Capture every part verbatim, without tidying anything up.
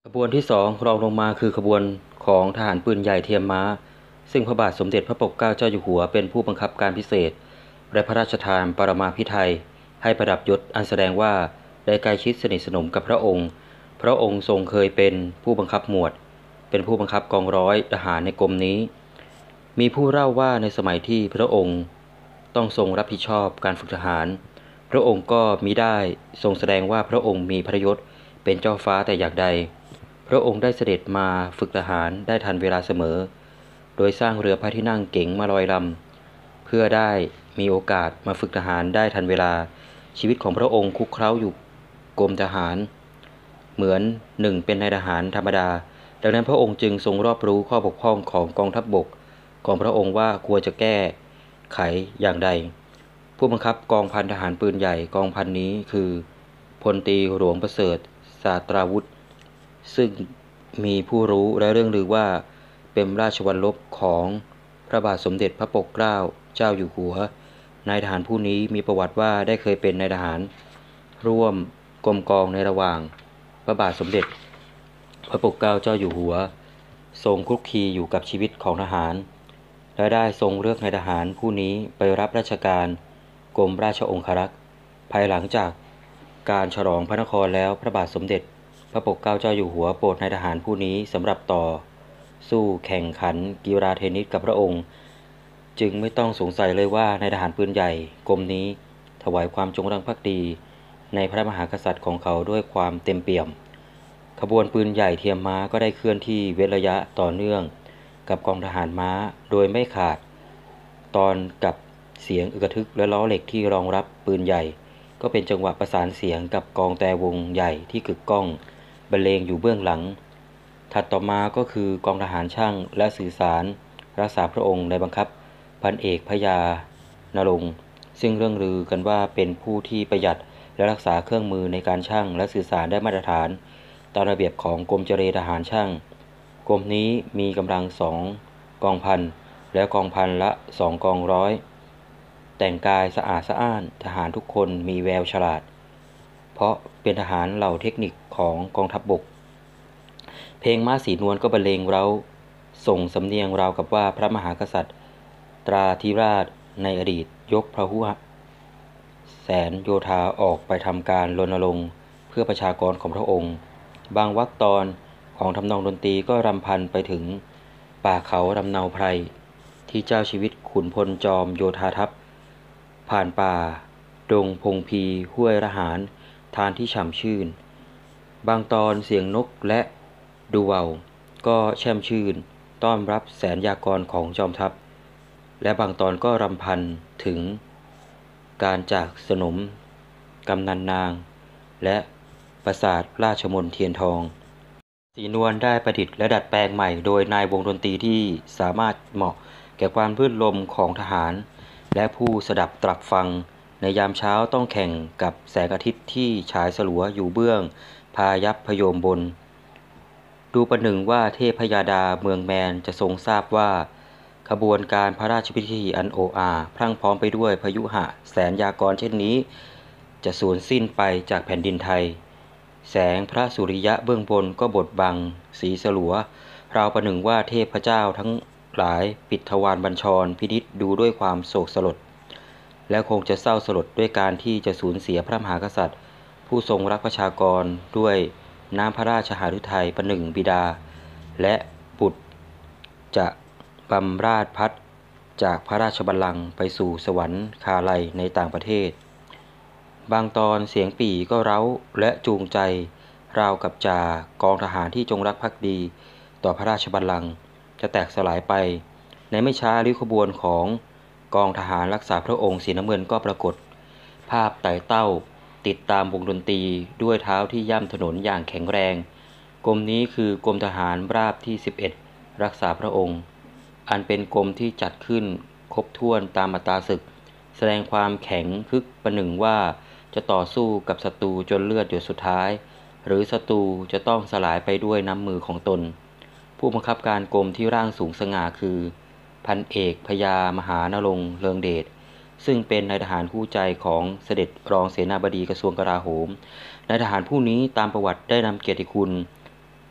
ขบวนที่สองรองลงมาคือขบวนของทหารปืนใหญ่เทียมม้าซึ่งพระบาทสมเด็จพระปกเกล้าเจ้าอยู่หัวเป็นผู้บังคับการพิเศษและพระราชทานปรมาภิไธยให้ประดับยศอันแสดงว่าได้ใกล้ชิดสนิทสนมกับพระองค์พระองค์ทรงเคยเป็นผู้บังคับหมวดเป็นผู้บังคับกองร้อยทหารในกรมนี้มีผู้เล่าว่าในสมัยที่พระองค์ต้องทรงรับผิดชอบการฝึกทหารพระองค์ก็มิได้ทรงแสดงว่าพระองค์มีพระยศเป็นเจ้าฟ้าแต่อย่างใดพระองค์ได้เสด็จมาฝึกทหารได้ทันเวลาเสมอโดยสร้างเรือพระที่นั่งเก๋งมาลอยลำเพื่อได้มีโอกาสมาฝึกทหารได้ทันเวลาชีวิตของพระองค์คุกเคล้าอยู่กรมทหารเหมือนหนึ่งเป็นนายทหารธรรมดาดังนั้นพระองค์จึงทรงรอบรู้ข้อบกพร่องของกองทัพบกของพระองค์ว่าควรจะแก้ไขอย่างใดผู้บังคับกองพันทหารปืนใหญ่กองพันนี้คือพลตรีหลวงประเสริฐศาสตราวุธซึ่งมีผู้รู้และเรื่องลือว่าเป็นราชวัลลบของพระบาทสมเด็จพระปกเกล้าเจ้าอยู่หัวนายทหารผู้นี้มีประวัติว่าได้เคยเป็นนายทหารร่วมกรมกองในระหว่างพระบาทสมเด็จพระปกเกล้าเจ้าอยู่หัวทรงคลุกคลีอยู่กับชีวิตของทหารและได้ทรงเลือกนายทหารผู้นี้ไปรับราชการกรมราชองครักษ์ภายหลังจากการฉลองพระนครแล้วพระบาทสมเด็จพระปกเกล้าเจ้าอยู่หัวโปรดนายทหารผู้นี้สำหรับต่อสู้แข่งขันกีฬาเทนนิสกับพระองค์จึงไม่ต้องสงสัยเลยว่านายทหารปืนใหญ่กรมนี้ถวายความจงรักภักดีในพระมหากษัตริย์ของเขาด้วยความเต็มเปี่ยมขบวนปืนใหญ่เทียมม้าก็ได้เคลื่อนที่เว้นระยะต่อเนื่องกับกองทหารม้าโดยไม่ขาดตอนกับเสียงอึกทึกและล้อเหล็กที่รองรับปืนใหญ่ก็เป็นจังหวะประสานเสียงกับกองแต่วงใหญ่ที่กึกก้องบรรเลงอยู่เบื้องหลังถัดต่อมาก็คือกองทหารช่างและสื่อสารรักษาพระองค์ในบังคับพันเอกพญานรงค์ซึ่งเรื่องลือกันว่าเป็นผู้ที่ประหยัดและรักษาเครื่องมือในการช่างและสื่อสารได้มาตรฐานตามระเบียบของกรมเจรทหารช่างกรมนี้มีกำลังสองกองพันและกองพันละสองกองร้อยแต่งกายสะอาดสะอ้านทหารทุกคนมีแววฉลาดเพราะเป็นทหารเหล่าเทคนิคของกองทัพบกเพลงม้าสีนวลก็บรรเลงเร้าส่งสำเนียงราวกับว่าพระมหากษัตริย์ตราธิราชในอดีตยกพหุแสนโยธาออกไปทำการรณรงค์เพื่อประชากรของพระองค์บางวรรคตอนของทำนองดนตรีก็รำพันไปถึงป่าเขาลำเนาไพรที่เจ้าชีวิตขุนพลจอมโยธาทัพผ่านป่าดงพงพีห้วยระหารทานที่ฉ่ำชื่นบางตอนเสียงนกและดูว่าวก็แช่มชื่นต้อนรับแสนยากรของจอมทัพและบางตอนก็รำพันถึงการจากสนมกำนันนางและปราสาทราชมนเทียนทองศรีนวลได้ประดิษฐ์และดัดแปลงใหม่โดยนายวงดนตรีที่สามารถเหมาะแก่ความรื่นรมย์ของทหารและผู้สดับตรับฟังในยามเช้าต้องแข่งกับแสงอาทิตย์ที่ฉายสลัวอยู่เบื้องพายัพพโยมบนดูประหนึ่งว่าเทพยาดาเมืองแมนจะทรงทราบว่าขบวนการพระราชพิธีอันโออาพรั่งพร้อมไปด้วยพยุหะแสนยากรเช่นนี้จะสูญสิ้นไปจากแผ่นดินไทยแสงพระสุริยะเบื้องบนก็บดบังสีสลัวราวประหนึ่งว่าเทพเจ้าทั้งหลายปิดทวารบัญชรพินิจดูด้วยความโศกสลดและคงจะเศร้าสลดด้วยการที่จะสูญเสียพระมหากษัตริย์ผู้ทรงรักประชากรด้วยน้ำพระราชหฤทัยประหนึ่งบิดาและบุตรจะบำราชพัดจากพระราชบัลลังก์ไปสู่สวรรคาลัยในต่างประเทศบางตอนเสียงปี่ก็เร้าและจูงใจราวกับจ่ากองทหารที่จงรักภักดีต่อพระราชบัลลังก์จะแตกสลายไปในไม่ช้าริ้วขบวนของกองทหารรักษาพระองค์สีน้ำเงินก็ปรากฏภาพไต่เต้าติดตามวงดนตรีด้วยเท้าที่ย่ำถนนอย่างแข็งแรงกรมนี้คือกรมทหารราบที่สิบเอ็ดรักษาพระองค์อันเป็นกรมที่จัดขึ้นครบถ้วนตามอัตราศึกแสดงความแข็งคึกประหนึ่งว่าจะต่อสู้กับศัตรูจนเลือดหยดสุดท้ายหรือศัตรูจะต้องสลายไปด้วยน้ำมือของตนผู้บังคับการกรมที่ร่างสูงสง่าคือพันเอกพญามหานรงค์เรืองเดชซึ่งเป็นนายทหารคู่ใจของเสด็จรองเสนาบดีกระทรวงกลาโหมนายทหารผู้นี้ตามประวัติได้นำเกียรติคุณ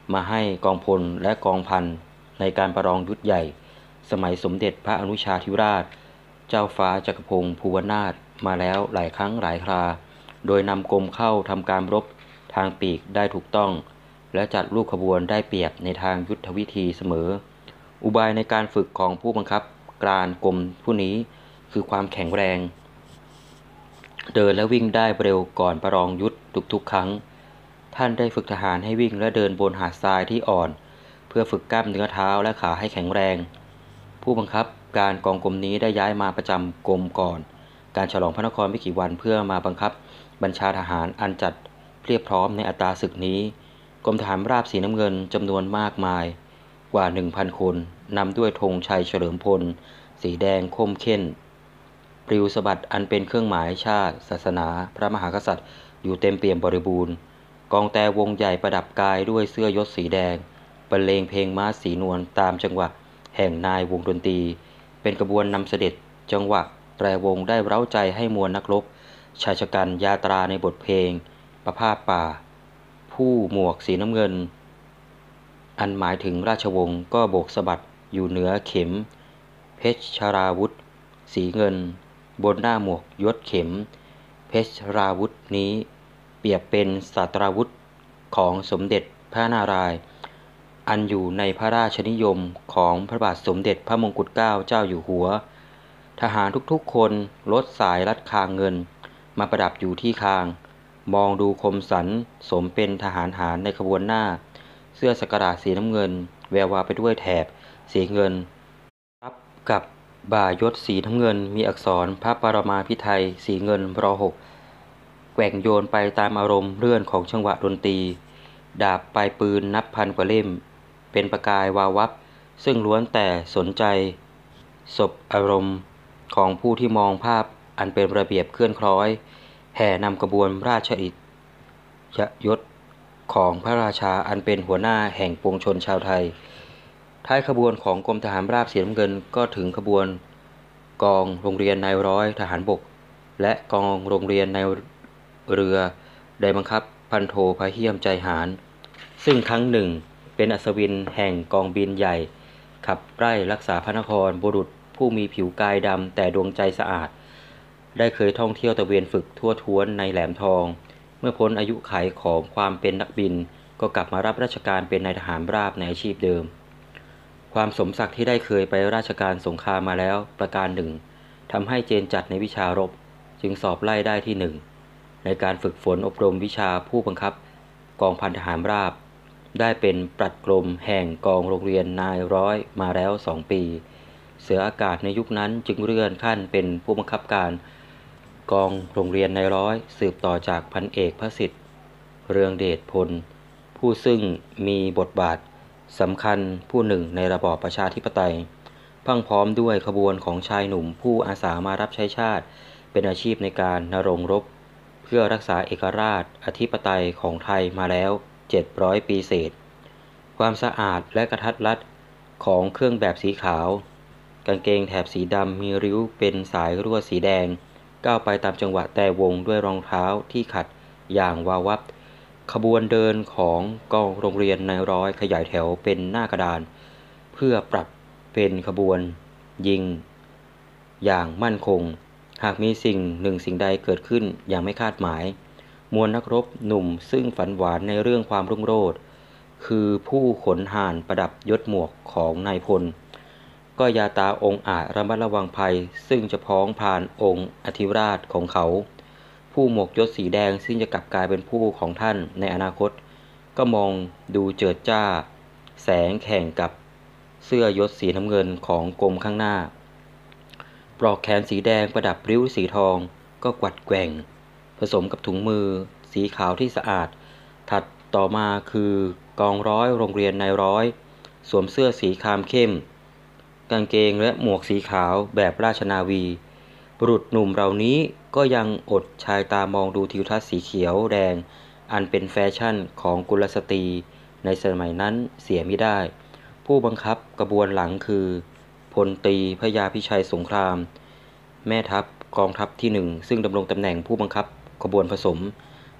มาให้กองพลและกองพันในการประลองยุทธใหญ่สมัยสมเด็จพระอนุชาธิราชเจ้าฟ้าจักรพงศ์ภูวนาถมาแล้วหลายครั้งหลายคราโดยนำกรมเข้าทำการรบทางปีกได้ถูกต้องและจัดรูปขบวนได้เปรียบในทางยุทธวิธีเสมออุบายในการฝึกของผู้บังคับการกรมผู้นี้คือความแข็งแรงเดินและวิ่งได้เร็วก่อนประลองยุทธทุกๆครั้งท่านได้ฝึกทหารให้วิ่งและเดินบนหาดทรายที่อ่อนเพื่อฝึกกล้ามเนื้อเท้าและขาให้แข็งแรงผู้บังคับการกองกรมนี้ได้ย้ายมาประจำกรมก่อนการฉลองพระนครไม่กี่วันเพื่อมาบังคับบัญชาทหารอันจัดเรียบพร้อมในอัตราศึกนี้กรมทหารราบสีน้ำเงินจำนวนมากมายกว่า หนึ่งพัน คนนำด้วยธงชัยเฉลิมพลสีแดงคมเข้นปลิวสะบัดอันเป็นเครื่องหมายชาติศาสนาพระมหากษัตริย์อยู่เต็มเปี่ยมบริบูรณ์กองแต่วงใหญ่ประดับกายด้วยเสื้อยศสีแดงบรรเลงเพลงม้าสีนวลตามจังหวะแห่งนายวงดนตรีเป็นกระบวนนำเสด็จจังหวะแตรวงได้เร้าใจให้มวลนักรบชายชะกันยาตราในบทเพลงประพาสป่าผู้หมวกสีน้ำเงินอันหมายถึงราชวงศ์ก็โบกสะบัดอยู่เหนือเข็มเพชรชราวุธสีเงินบนหน้าหมวกยศเข็มเพชรราวุธนี้เปรียบเป็นศาสตราวุธของสมเด็จพระนารายณ์อันอยู่ในพระราชนิยมของพระบาทสมเด็จพระมงกุฎเกล้าเจ้าอยู่หัวทหารทุกๆคนลดสายรัดคางเงินมาประดับอยู่ที่คางมองดูคมสันสมเป็นทหารหารในขบวนหน้าเสื้อสักการะสีน้ำเงินแวววาวไปด้วยแถบสีเงินรับกับบ่ายศสีน้ำเงินมีอักษรพระปรมาภิไธยสีเงินรหกแกว่งโยนไปตามอารมณ์เลื่อนของจังหวะดนตรีดาบปลายปืนนับพันกว่าเล่มเป็นประกายวาววับซึ่งล้วนแต่สนใจสบอารมณ์ของผู้ที่มองภาพอันเป็นระเบียบเคลื่อนคล้อยแห่นำกระบวนราชอิสยศของพระราชาอันเป็นหัวหน้าแห่งปวงชนชาวไทยท้ายขบวนของกรมทหารราบสีน้ำเงินก็ถึงขบวนกองโรงเรียนนายร้อยทหารบกและกองโรงเรียนนายเรือได้บังคับพันโทพระเหี้ยมใจหารซึ่งครั้งหนึ่งเป็นอัศวินแห่งกองบินใหญ่ขับไล่รักษาพระนครบุรุษผู้มีผิวกายดำแต่ดวงใจสะอาดได้เคยท่องเที่ยวตะเวนฝึกทั่วท้วนในแหลมทองเมื่อพ้นอายุขัยของความเป็นนักบินก็กลับมารับราชการเป็นนายทหารราบในอาชีพเดิมความสมศักดิ์ที่ได้เคยไปราชการสงครามมาแล้วประการหนึ่งทำให้เจนจัดในวิชารบจึงสอบไล่ได้ที่หนึ่งในการฝึกฝนอบรมวิชาผู้บังคับกองพันทหารราบได้เป็นปลัดกรมแห่งกองโรงเรียนนายร้อยมาแล้วสองปีเสืออากาศในยุคนั้นจึงเลื่อนขั้นเป็นผู้บังคับการกองโรงเรียนนายร้อยสืบต่อจากพันเอกพระสิทธิ์เรืองเดชพลผู้ซึ่งมีบทบาทสำคัญผู้หนึ่งในระบอบประชาธิปไตยพังพร้อมด้วยขบวนของชายหนุ่มผู้อาสามารับใช้ชาติเป็นอาชีพในการณรงค์รบเพื่อรักษาเอกราชอธิปไตยของไทยมาแล้วเจ็ดร้อยปีเศษความสะอาดและกระทัดรัดของเครื่องแบบสีขาวกางเกงแถบสีดำมีริ้วเป็นสายรั่วสีแดงก้าวไปตามจังหวะแต่วงด้วยรองเท้าที่ขัดอย่างวาววับขบวนเดินของกองโรงเรียนนายร้อยขยายแถวเป็นหน้ากระดานเพื่อปรับเป็นขบวนยิงอย่างมั่นคงหากมีสิ่งหนึ่งสิ่งใดเกิดขึ้นอย่างไม่คาดหมายมวลนักรบหนุ่มซึ่งฝันหวานในเรื่องความรุ่งโรจน์คือผู้ขนห่านประดับยศหมวกของนายพลก็ยาตาองอาจระมัดระวังภัยซึ่งจะพ้องผ่านองค์อธิราชของเขาผู้หมวกยศสีแดงซึ่งจะกลับกลายเป็นผู้ของท่านในอนาคตก็มองดูเจิดจ้าแสงแข่งกับเสื้อยศสีน้ำเงินของกรมข้างหน้าปลอกแขนสีแดงประดับริ้วสีทองก็กวัดแกว่งผสมกับถุงมือสีขาวที่สะอาดถัดต่อมาคือกองร้อยโรงเรียนนายร้อยสวมเสื้อสีครามเข้มกางเกงและหมวกสีขาวแบบราชนาวีบุรุษหนุ่มเหล่านี้ก็ยังอดชายตามองดูทิวทัศน์สีเขียวแดงอันเป็นแฟชั่นของกุลสตรีในสมัยนั้นเสียไม่ได้ผู้บังคับกระบวนหลังคือพลตรีพระยาพิชัยสงครามแม่ทัพกองทัพที่หนึ่งซึ่งดำรงตำแหน่งผู้บังคับขบวนผสม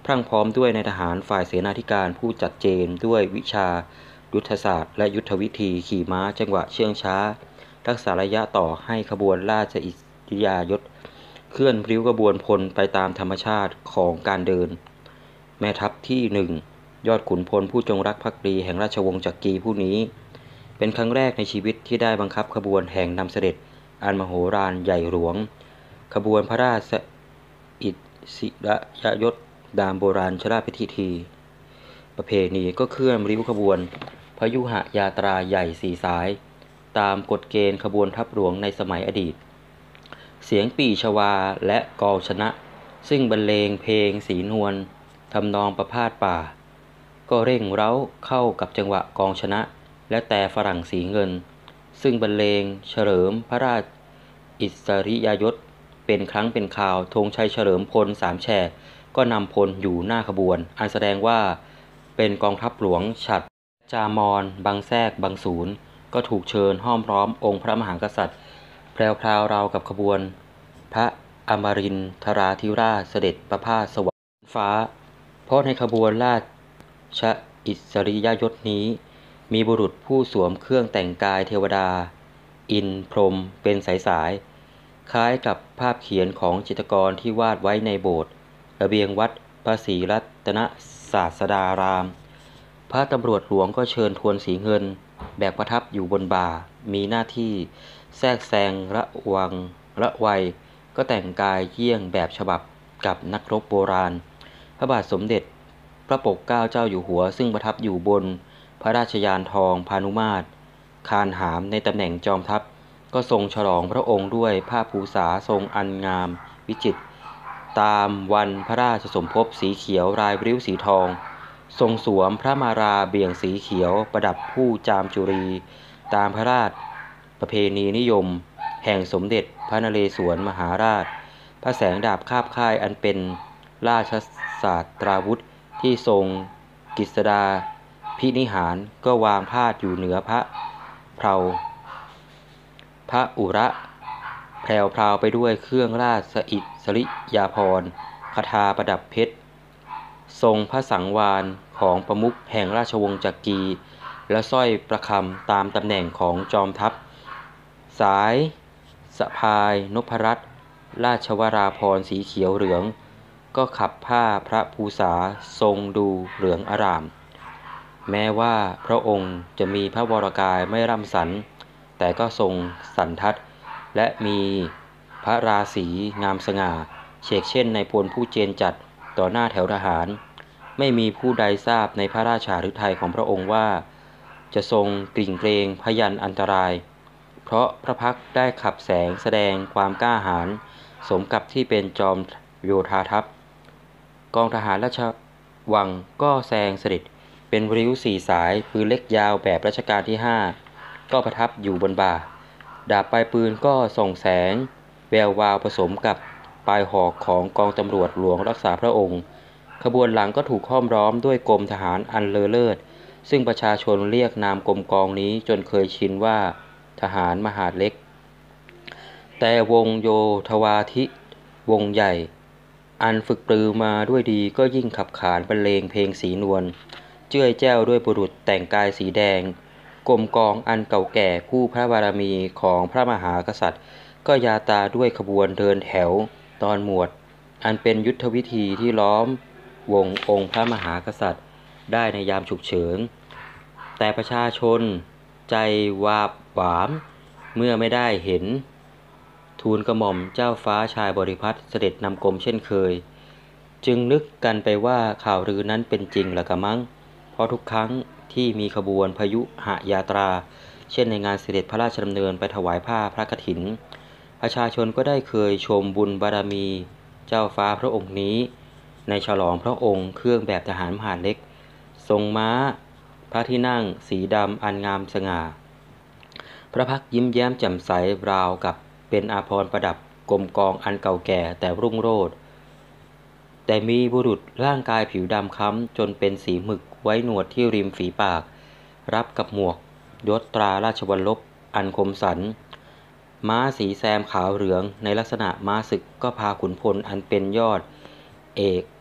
พรั่งพร้อมด้วยนายทหารฝ่ายเสนาธิการผู้จัดเจนด้วยวิชายุทธศาสตร์และยุทธวิธีขี่ม้าจังหวะเชื่องช้ารักษาระยะต่อให้ขบวนราชอิสริยยศเคลื่อนริ้วกระบวนพลไปตามธรรมชาติของการเดินแม่ทัพที่หนึ่งยอดขุนพลผู้จงรักภักดีแห่งราชวงศ์จักรีผู้นี้เป็นครั้งแรกในชีวิตที่ได้บังคับขบวนแห่งนำเสด็จอันมโหฬารใหญ่หลวงขบวนพระราชอิสริยยศตามโบราณชราพิธีประเพณีก็เคลื่อนริ้วขบวนพยุหยาตราใหญ่สี่สายตามกฎเกณฑ์ขบวนทัพหลวงในสมัยอดีตเสียงปี่ชวาและกลชนะซึ่งบรรเลงเพลงสีนวลทำนองประพาสป่าก็เร่งเร้าเข้ากับจังหวะกองชนะและแต่ฝรั่งสีเงินซึ่งบรรเลงเฉลิมพระราชอิสริยยศเป็นครั้งเป็นคราวธงชัยเฉลิมพลสามแฉกก็นำพลอยู่หน้าขบวนอันแสดงว่าเป็นกองทัพหลวงฉัตรจามรบางแทรกบางศูนย์ก็ถูกเชิญห้อมพร้อมองค์พระมหากษัตริย์แพรวพราวราวกับขบวนพระอมรินทราธิราชเสด็จประพาสสวรรค์ฟ้าเพราะในขบวนราชอิสริยยศนี้มีบุรุษผู้สวมเครื่องแต่งกายเทวดาอินพรหมเป็นสายๆคล้ายกับภาพเขียนของจิตรกรที่วาดไว้ในโบสถ์ระเบียงวัดพระศรีรัตนศาสดารามพระตำรวจหลวงก็เชิญทวนสีเงินแบกประทับอยู่บนบ่ามีหน้าที่แทรกแซงระวังระวัยก็แต่งกายเยี่ยงแบบฉบับกับนักรบโบราณพระบาทสมเด็จพระปกเกล้าเจ้าอยู่หัวซึ่งประทับอยู่บนพระราชยานทองพานุมาตรคานหามในตำแหน่งจอมทัพก็ทรงฉลองพระองค์ด้วยผ้าภูษาทรงอันงามวิจิตรตามวันพระราชสมภพสีเขียวรายริ้วสีทองทรงสวมพระมาราเบี่ยงสีเขียวประดับผู้จามจุรีตามพระราชประเพณีนิยมแห่งสมเด็จพระนเรศวรมหาราชพระแสงดาบคาบค่ายอันเป็นราชศาสตราวุธที่ทรงกฤษดาพินิหารก็วางพาดอยู่เหนือพระเพลาพระอุระแพรวพราวไปด้วยเครื่องราชอิสริยาภรณ์คทาประดับเพชรทรงพระสังวาลของประมุขแห่งราชวงศ์จักรีและสร้อยประคำตามตำแหน่งของจอมทัพสายสะพายนพรัตน์ราชวราภรณ์สีเขียวเหลืองก็ขับผ้าพระภูษาทรงดูเหลืองอร่ามแม้ว่าพระองค์จะมีพระวรกายไม่ร่ำสันแต่ก็ทรงสันทัดและมีพระราศีงามสง่าเฉกเช่นในพลผู้เจนจัดต่อหน้าแถวทหารไม่มีผู้ใดทราบในพระราชาฤทัยของพระองค์ว่าจะทรงกริ่งเกรงพยันอันตรายเพราะพระพักตร์ได้ขับแสงแสดงความกล้าหาญสมกับที่เป็นจอมโยธาทัพกองทหารราชวังก็แซงเสด็จเป็นริ้วสี่สายปืนเล็กยาวแบบรัชกาลที่ห้าก็ประทับอยู่บนบ่าดาบปลายปืนก็ส่องแสงแวววาวผสมกับปลายหอกของกองตำรวจหลวงรักษาพระองค์ขบวนหลังก็ถูกห้อมล้อมด้วยกรมทหารอันเลอเลิศซึ่งประชาชนเรียกนามกรมกองนี้จนเคยชินว่าทหารมหาดเล็กแต่วงโยธวาทิวงใหญ่อันฝึกปรือมาด้วยดีก็ยิ่งขับขานบรรเลงเพลงสีนวลเจ้ยแจ้วด้วยบุรุษแต่งกายสีแดงกรมกองอันเก่าแก่คู่พระบารมีของพระมหากษัตริย์ก็ยาตาด้วยขบวนเดินแถวตอนหมวดอันเป็นยุทธวิธีที่ล้อมวงองค์พระมหากษัตริย์ได้ในยามฉุกเฉินแต่ประชาชนใจวาบหวามเมื่อไม่ได้เห็นทูลกระหม่อมเจ้าฟ้าชายบริพัตรเสด็จนำกรมเช่นเคยจึงนึกกันไปว่าข่าวลือนั้นเป็นจริงหรือกะมั้งเพราะทุกครั้งที่มีขบวนพยุหยาตราเช่นในงานเสด็จพระราชดำเนินไปถวายผ้าพระกฐินประชาชนก็ได้เคยชมบุญบารมีเจ้าฟ้าพระองค์นี้ในฉลองพระองค์เครื่องแบบทหารมหาดเล็กทรงม้าพระที่นั่งสีดำอันงามสง่าพระพักตร์ยิ้มแย้มแจ่มใสราวกับเป็นอาภรณ์ประดับกรมกองอันเก่าแก่แต่รุ่งโรจน์แต่มีบุรุษร่างกายผิวดำค้ำจนเป็นสีหมึกไว้หนวดที่ริมฝีปากรับกับหมวกยศตราราชวัลลบอันคมสันม้าสีแซมขาวเหลืองในลักษณะม้าศึกก็พาขุนพลอันเป็นยอดเอก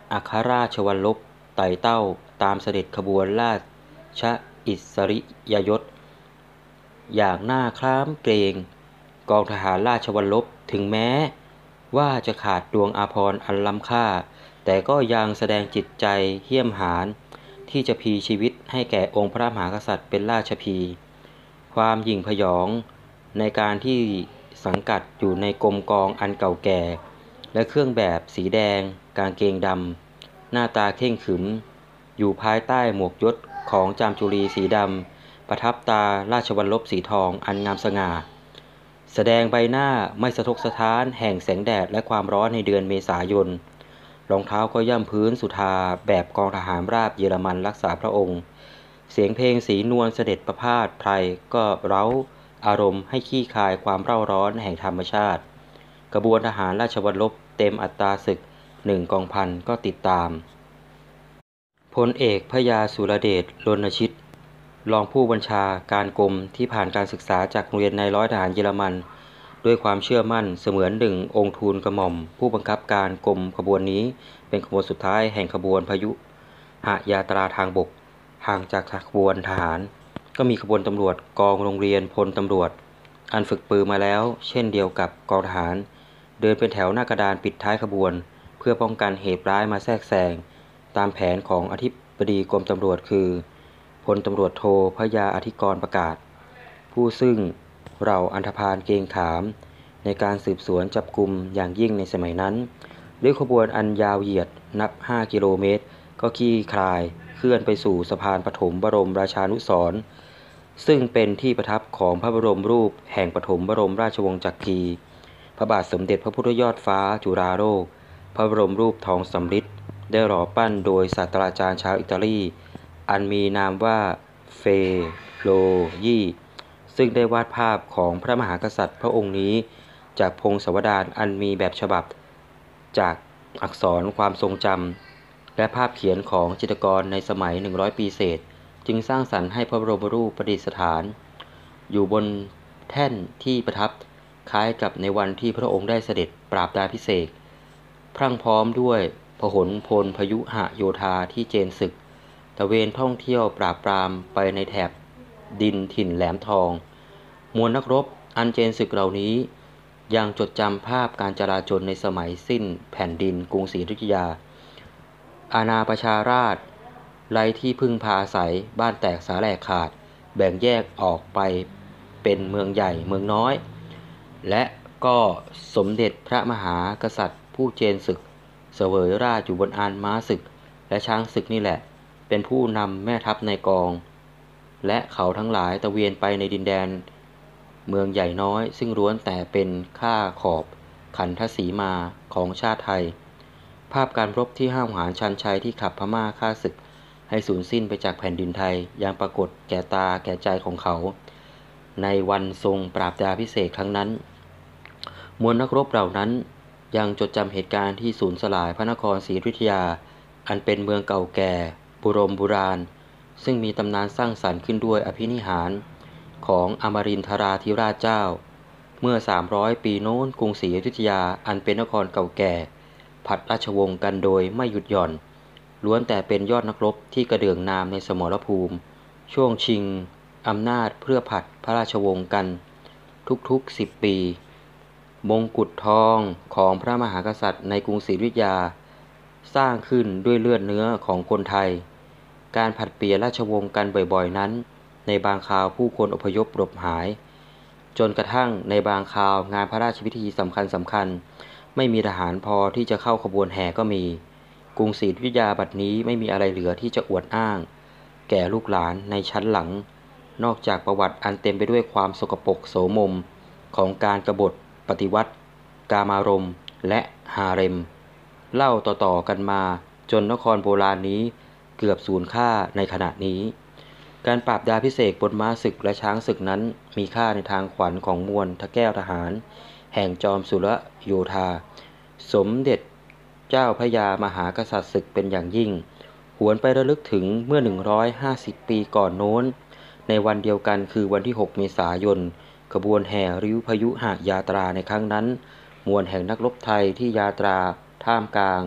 อัครราชวัลลบไต่เต้าตามเสด็จขบวนราชอิสริยยศอย่างน่าคล้ามเกรงกองทหารราชวัลลบถึงแม้ว่าจะขาดดวงอาภรณ์อันล้ำค่าแต่ก็ยังแสดงจิตใจเหี้ยมหาญที่จะพลีชีวิตให้แก่องค์พระมหากษัตริย์เป็นราชพีความหยิ่งพยองในการที่สังกัดอยู่ในกรมกองอันเก่าแก่และเครื่องแบบสีแดงกางเกงดำหน้าตาเข่งขรึมอยู่ภายใต้หมวกยศของจามจุรีสีดำประทับตาราชวัลลบสีทองอันงามสง่าแสดงใบหน้าไม่สะทกสะท้านแห่งแสงแดดและความร้อนในเดือนเมษายนรองเท้าก็ย่ำพื้นสุธาแบบกองทหารราบเยอรมันรักษาพระองค์เสียงเพลงสีนวลเสด็จประพาสไพรก็เร้าอารมณ์ให้ขี้คายความเร่าร้อนแห่งธรรมชาติกระบวนทหารราชวัลลบเต็มอัตราศึกหนึ่งกองพันก็ติดตามพลเอกพยาสุรเดชรณชิตรองผู้บัญชาการกรมที่ผ่านการศึกษาจากโรงเรียนนายร้อยทหารเยอรมันด้วยความเชื่อมั่นเสมือนหนึ่งองค์ทูลกระหม่อมผู้บังคับการกรมขบวนนี้เป็นขบวนสุดท้ายแห่งขบวนพยุหยาตราทางบกห่างจากขบวนทหารก็มีขบวนตำรวจกองโรงเรียนพลตำรวจอันฝึกปือมาแล้วเช่นเดียวกับกองทหารเดินเป็นแถวหน้ากระดานปิดท้ายขบวนเพื่อป้องกันเหตุร้ายมาแทรกแซงตามแผนของอธิบดีกรมตำรวจคือพลตำรวจโทพยาอธิกรประกาศผู้ซึ่งเราอันธพาลเกรงขามในการสืบสวนจับกุมอย่างยิ่งในสมัยนั้นด้วยขบวนอันยาวเหยียดนับห้ากิโลเมตรก็ขี้คลายเคลื่อนไปสู่สะพานปฐมบรมราชานุสรณ์ซึ่งเป็นที่ประทับของพระบรมรูปแห่งปฐมบรมราชวงศ์จักรีพระบาทสมเด็จพระพุทธยอดฟ้าจุฬาโลกพระบรมรูปทองสำริดได้หล่อปั้นโดยศาสตราจารย์ชาวอิตาลีอันมีนามว่าเฟโลยีซึ่งได้วาดภาพของพระมหากษัตริย์พระองค์นี้จากพงศาวดารอันมีแบบฉบับจากอักษรความทรงจำและภาพเขียนของจิตรกรในสมัยหนึ่งร้อยปีเศษจึงสร้างสรรค์ให้พระบรมรูปประดิษฐานอยู่บนแท่นที่ประทับคล้ายกับในวันที่พระองค์ได้เสด็จปราบดาภิเษกพรั่งพร้อมด้วยพหลพลพยุหโยธาที่เจนศึกตะเวนท่องเที่ยวปราบปรามไปในแถบดินถิ่นแหลมทองมวลนักรบอันเจนศึกเหล่านี้ยังจดจำภาพการจราจรในสมัยสิ้นแผ่นดินกรุงศรีอยุธยาอาณาประชาราษฎร์ไร้ที่พึ่งพาอาศัยบ้านแตกสาแหลกขาดแบ่งแยกออกไปเป็นเมืองใหญ่เมืองน้อยและก็สมเด็จพระมหากษัตริย์ผู้เจนศึกเสวยราชอยู่บนอานม้าศึกและช้างศึกนี่แหละเป็นผู้นำแม่ทัพในกองและเขาทั้งหลายตะเวนไปในดินแดนเมืองใหญ่น้อยซึ่งล้วนแต่เป็นข้าขอบขันทศีมาของชาติไทยภาพการรบที่ห้าวหาญชันชัยที่ขับพม่าฆ่าศึกให้สูญสิ้นไปจากแผ่นดินไทยยังปรากฏแก่ตาแก่ใจของเขาในวันทรงปราบดาภิเษกครั้งนั้นมวลนักรบเหล่านั้นยังจดจำเหตุการณ์ที่สูญสลายพระนครศรีอยุธยาอันเป็นเมืองเก่าแก่บุรมบุราณซึ่งมีตำนานสร้างสรรค์ขึ้นด้วยอภินิหารของอมรินทราธิราชเจ้าเมื่อสามร้อยปีโน้นกรุงศรีอยุธยาอันเป็นนครเก่าแก่ผัดราชวงศ์กันโดยไม่หยุดหย่อนล้วนแต่เป็นยอดนักรบที่กระเดื่องนามในสมรภูมิช่วงชิงอำนาจเพื่อผัดพระราชวงศ์กันทุกๆสิบปีมงกุฎทองของพระมหากษัตริย์ในกรุงศรีอยุธยาสร้างขึ้นด้วยเลือดเนื้อของคนไทยการผัดเปลี่ยนราชวงศ์กันบ่อยๆนั้นในบางคราวผู้คนอพยพหลบหายจนกระทั่งในบางคราวนงานพระราชพิธีสำคัญสำคัญไม่มีทหารพอที่จะเข้าขบวนแห่ก็มีกรุงศรีอยุธยาบัดนี้ไม่มีอะไรเหลือที่จะอวดอ้างแก่ลูกหลานในชั้นหลังนอกจากประวัติอันเต็มไปด้วยความสกปรกโสมมของการกบฏปฏิวัติกามารมณ์และฮาเร็มเล่าต่อๆกันมาจนนครโบราณนี้เกือบสูญค่าในขณะนี้การปราบดาภิเษกบนม้าศึกและช้างศึกนั้นมีค่าในทางขวัญของมวลทแก้วทหารแห่งจอมสุรโยธาสมเด็จเจ้าพระยามหากษัตริย์ศึกเป็นอย่างยิ่งหวนไประลึกถึงเมื่อหนึ่งร้อยห้าสิบปีก่อนโน้นในวันเดียวกันคือวันที่หกเมษายนขบวนแห่ริ้วพยุหยาตราในครั้งนั้นมวลแห่งนักรบไทยที่ยาตราท่ามกลาง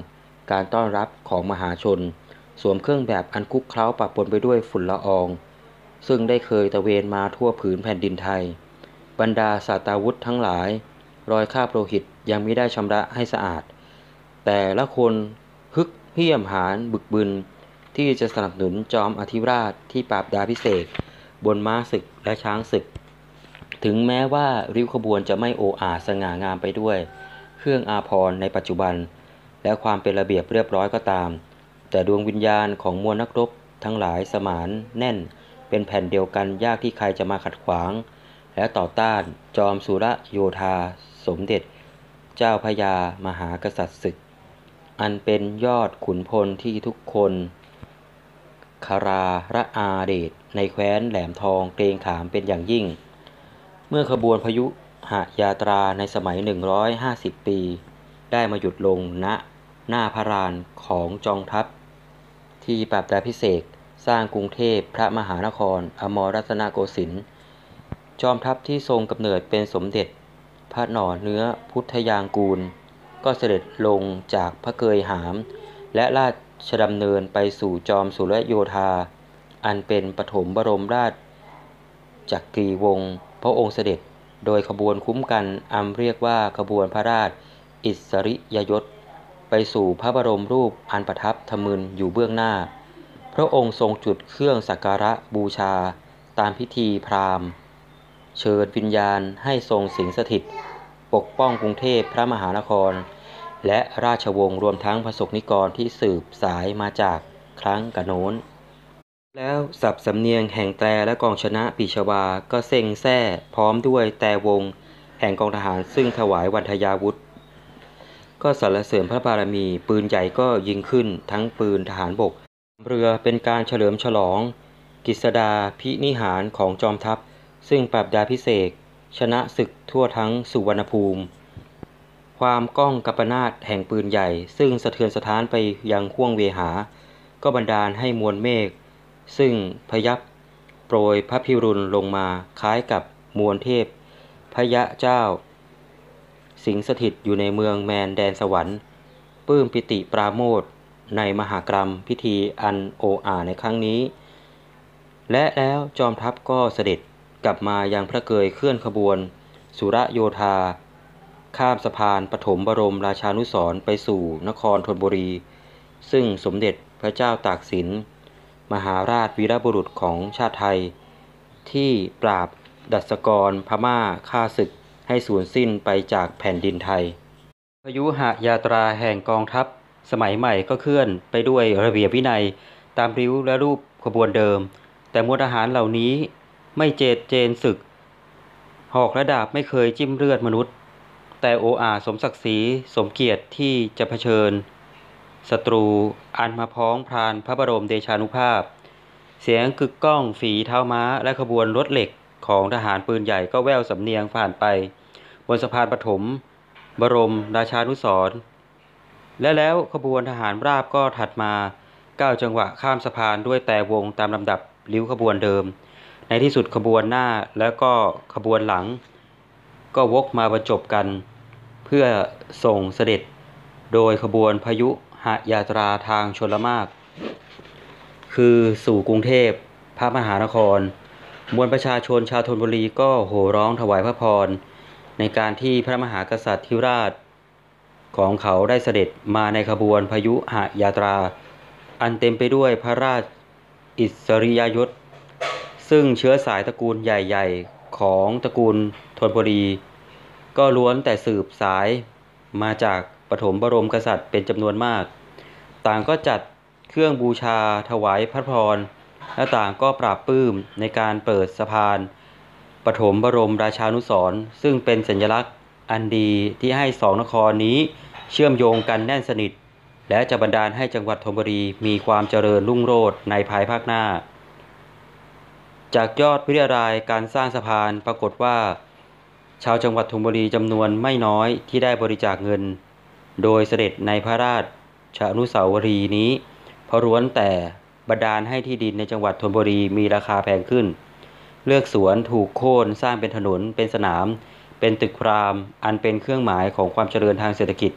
การต้อนรับของมหาชนสวมเครื่องแบบอันคลุกเคล้าปะปนไปด้วยฝุ่นละอองซึ่งได้เคยตระเวนมาทั่วผืนแผ่นดินไทยบรรดาศาสตราวุธทั้งหลายรอยคราบโลหิตยังมิได้ชำระให้สะอาดแต่ละคนฮึกเหี้ยมหาญบึกบึนที่จะสนับสนุนจอมอธิราชที่ปราบดาพิเศษบนม้าศึกและช้างศึกถึงแม้ว่าริ้วขบวนจะไม่โอ้อาสง่างามไปด้วยเครื่องอาภรณ์ในปัจจุบันและความเป็นระเบียบเรียบร้อยก็ตามแต่ดวงวิญญาณของมวลนักรบทั้งหลายสมานแน่นเป็นแผ่นเดียวกันยากที่ใครจะมาขัดขวางและต่อต้านจอมสุรโยธาสมเด็จเจ้าพระยามหากษัตริย์ศึกอันเป็นยอดขุนพลที่ทุกคนคาราระอาเดชในแคว้นแหลมทองเกรงขามเป็นอย่างยิ่งเมื่อขบวนพยุหยาตราในสมัยหนึ่งร้อยห้าสิบปีได้มาหยุดลงณหน้าพระลานของจอมทัพที่ปราบดาพิเศษสร้างกรุงเทพพระมหานครอมรรัตนโกสินทร์จอมทัพที่ทรงกำเนิดเป็นสมเด็จพระหน่อเนื้อพุทธยางกูลก็เสด็จลงจากพระเกยหามและราชดำเนินไปสู่จอมสุรโยธาอันเป็นปฐมบรมราชจักรีวงศ์พระองค์เสด็จโดยขบวนคุ้มกันอำเรียกว่าขบวนพระราชอิสริยยศไปสู่พระบรมรูปอันประทับทมึนอยู่เบื้องหน้าพระองค์ทรงจุดเครื่องสักการะบูชาตามพิธีพราหมณ์เชิญวิญญาณให้ทรงสิงสถิตปกป้องกรุงเทพพระมหานครและราชวงศ์รวมทั้งพระสงฆ์นิกรที่สืบสายมาจากครั้งกะโน้นแล้วสับสำเนียงแห่งแตรและกองชนะปีชวาก็เซ็งแซ่พร้อมด้วยแต่วงแห่งกองทหารซึ่งถวายวันทยาวุธก็สรรเสริญพระบารมีปืนใหญ่ก็ยิงขึ้นทั้งปืนทหารบกเรือเป็นการเฉลิมฉลองกฤษดาพินิหารของจอมทัพซึ่งปราบดาพิเศษชนะศึกทั่วทั้งสุวรรณภูมิความก้องกัปนาตแห่งปืนใหญ่ซึ่งสะเทือนสะท้านไปยังห้วงเวหาก็บันดาลให้มวลเมฆซึ่งพยับโปรยพระพิรุณลงมาคล้ายกับมวลเทพพยะเจ้าสิงสถิตอยู่ในเมืองแมนแดนสวรรค์ปลื้มปิติปราโมทย์ในมหากรรมพิธีอันโออาในครั้งนี้และแล้วจอมทัพก็เสด็จกลับมายังพระเกยเคลื่อนขบวนสุรโยธาข้ามสะพานปฐมบรมราชานุสรณ์ไปสู่นครธนบุรีซึ่งสมเด็จพระเจ้าตากสินมหาราชวีรบุรุษของชาติไทยที่ปราบดัชกรพม่าฆ่าศึกให้สูญสิ้นไปจากแผ่นดินไทยพยุหยาตราแห่งกองทัพสมัยใหม่ก็เคลื่อนไปด้วยระเบียบวินัยตามริ้วและรูปขบวนเดิมแต่มวลทหารเหล่านี้ไม่เจตเจนศึกหอกและดาบไม่เคยจิ้มเลือดมนุษย์แต่โออาสมศักดิ์ศรีสมเกียรติที่จะเผชิญศัตรูอันมาพ้องพรานพระบรมเดชานุภาพเสียงกึกก้องฝีเท้าม้าและขบวนรถเหล็กของทหารปืนใหญ่ก็แว่วสำเนียงผ่านไปบนสะพานปฐมบรมราชานุสรณ์และแล้วขบวนทหารราบก็ถัดมาก้าวจังหวะข้ามสะพานด้วยแต่วงตามลำดับริ้วขบวนเดิมในที่สุดขบวนหน้าแล้วก็ขบวนหลังก็วกมาบรรจบกันเพื่อส่งเสด็จโดยขบวนพยุหยาตราทางชลมารคือสู่กรุงเทพพระมหานครมวลประชาชนชาวธนบุรีก็โห่ร้องถวายพระพรในการที่พระมหากษัตริย์ธิราชของเขาได้เสด็จมาในขบวนพยุหยาตราอันเต็มไปด้วยพระราชอิสริยยศซึ่งเชื้อสายตระกูลใหญ่ๆของตระกูลธนบุรีก็ล้วนแต่สืบสายมาจากปฐมบรมกษัตริย์เป็นจำนวนมากต่างก็จัดเครื่องบูชาถวายพระพรและต่างก็ปราบปลื้มในการเปิดสะพานปฐมบรมราชานุสรณ์ซึ่งเป็นสัญลักษณ์อันดีที่ให้สองนครนี้เชื่อมโยงกันแน่นสนิทและจะบันดาลให้จังหวัดธนบุรีมีความเจริญรุ่งโรจน์ในภายภาคหน้าจากยอดวิทยารายการสร้างสะพานปรากฏว่าชาวจังหวัดธนบุรีจำนวนไม่น้อยที่ได้บริจาคเงินโดยเสด็จในพระราชอนุสาวรีย์นี้เพราะล้วนแต่บันดาลให้ที่ดินในจังหวัดธนบุรีมีราคาแพงขึ้นเลือกสวนถูกโค่นสร้างเป็นถนนเป็นสนามเป็นตึกรามอันเป็นเครื่องหมายของความเจริญทางเศรษฐกิจ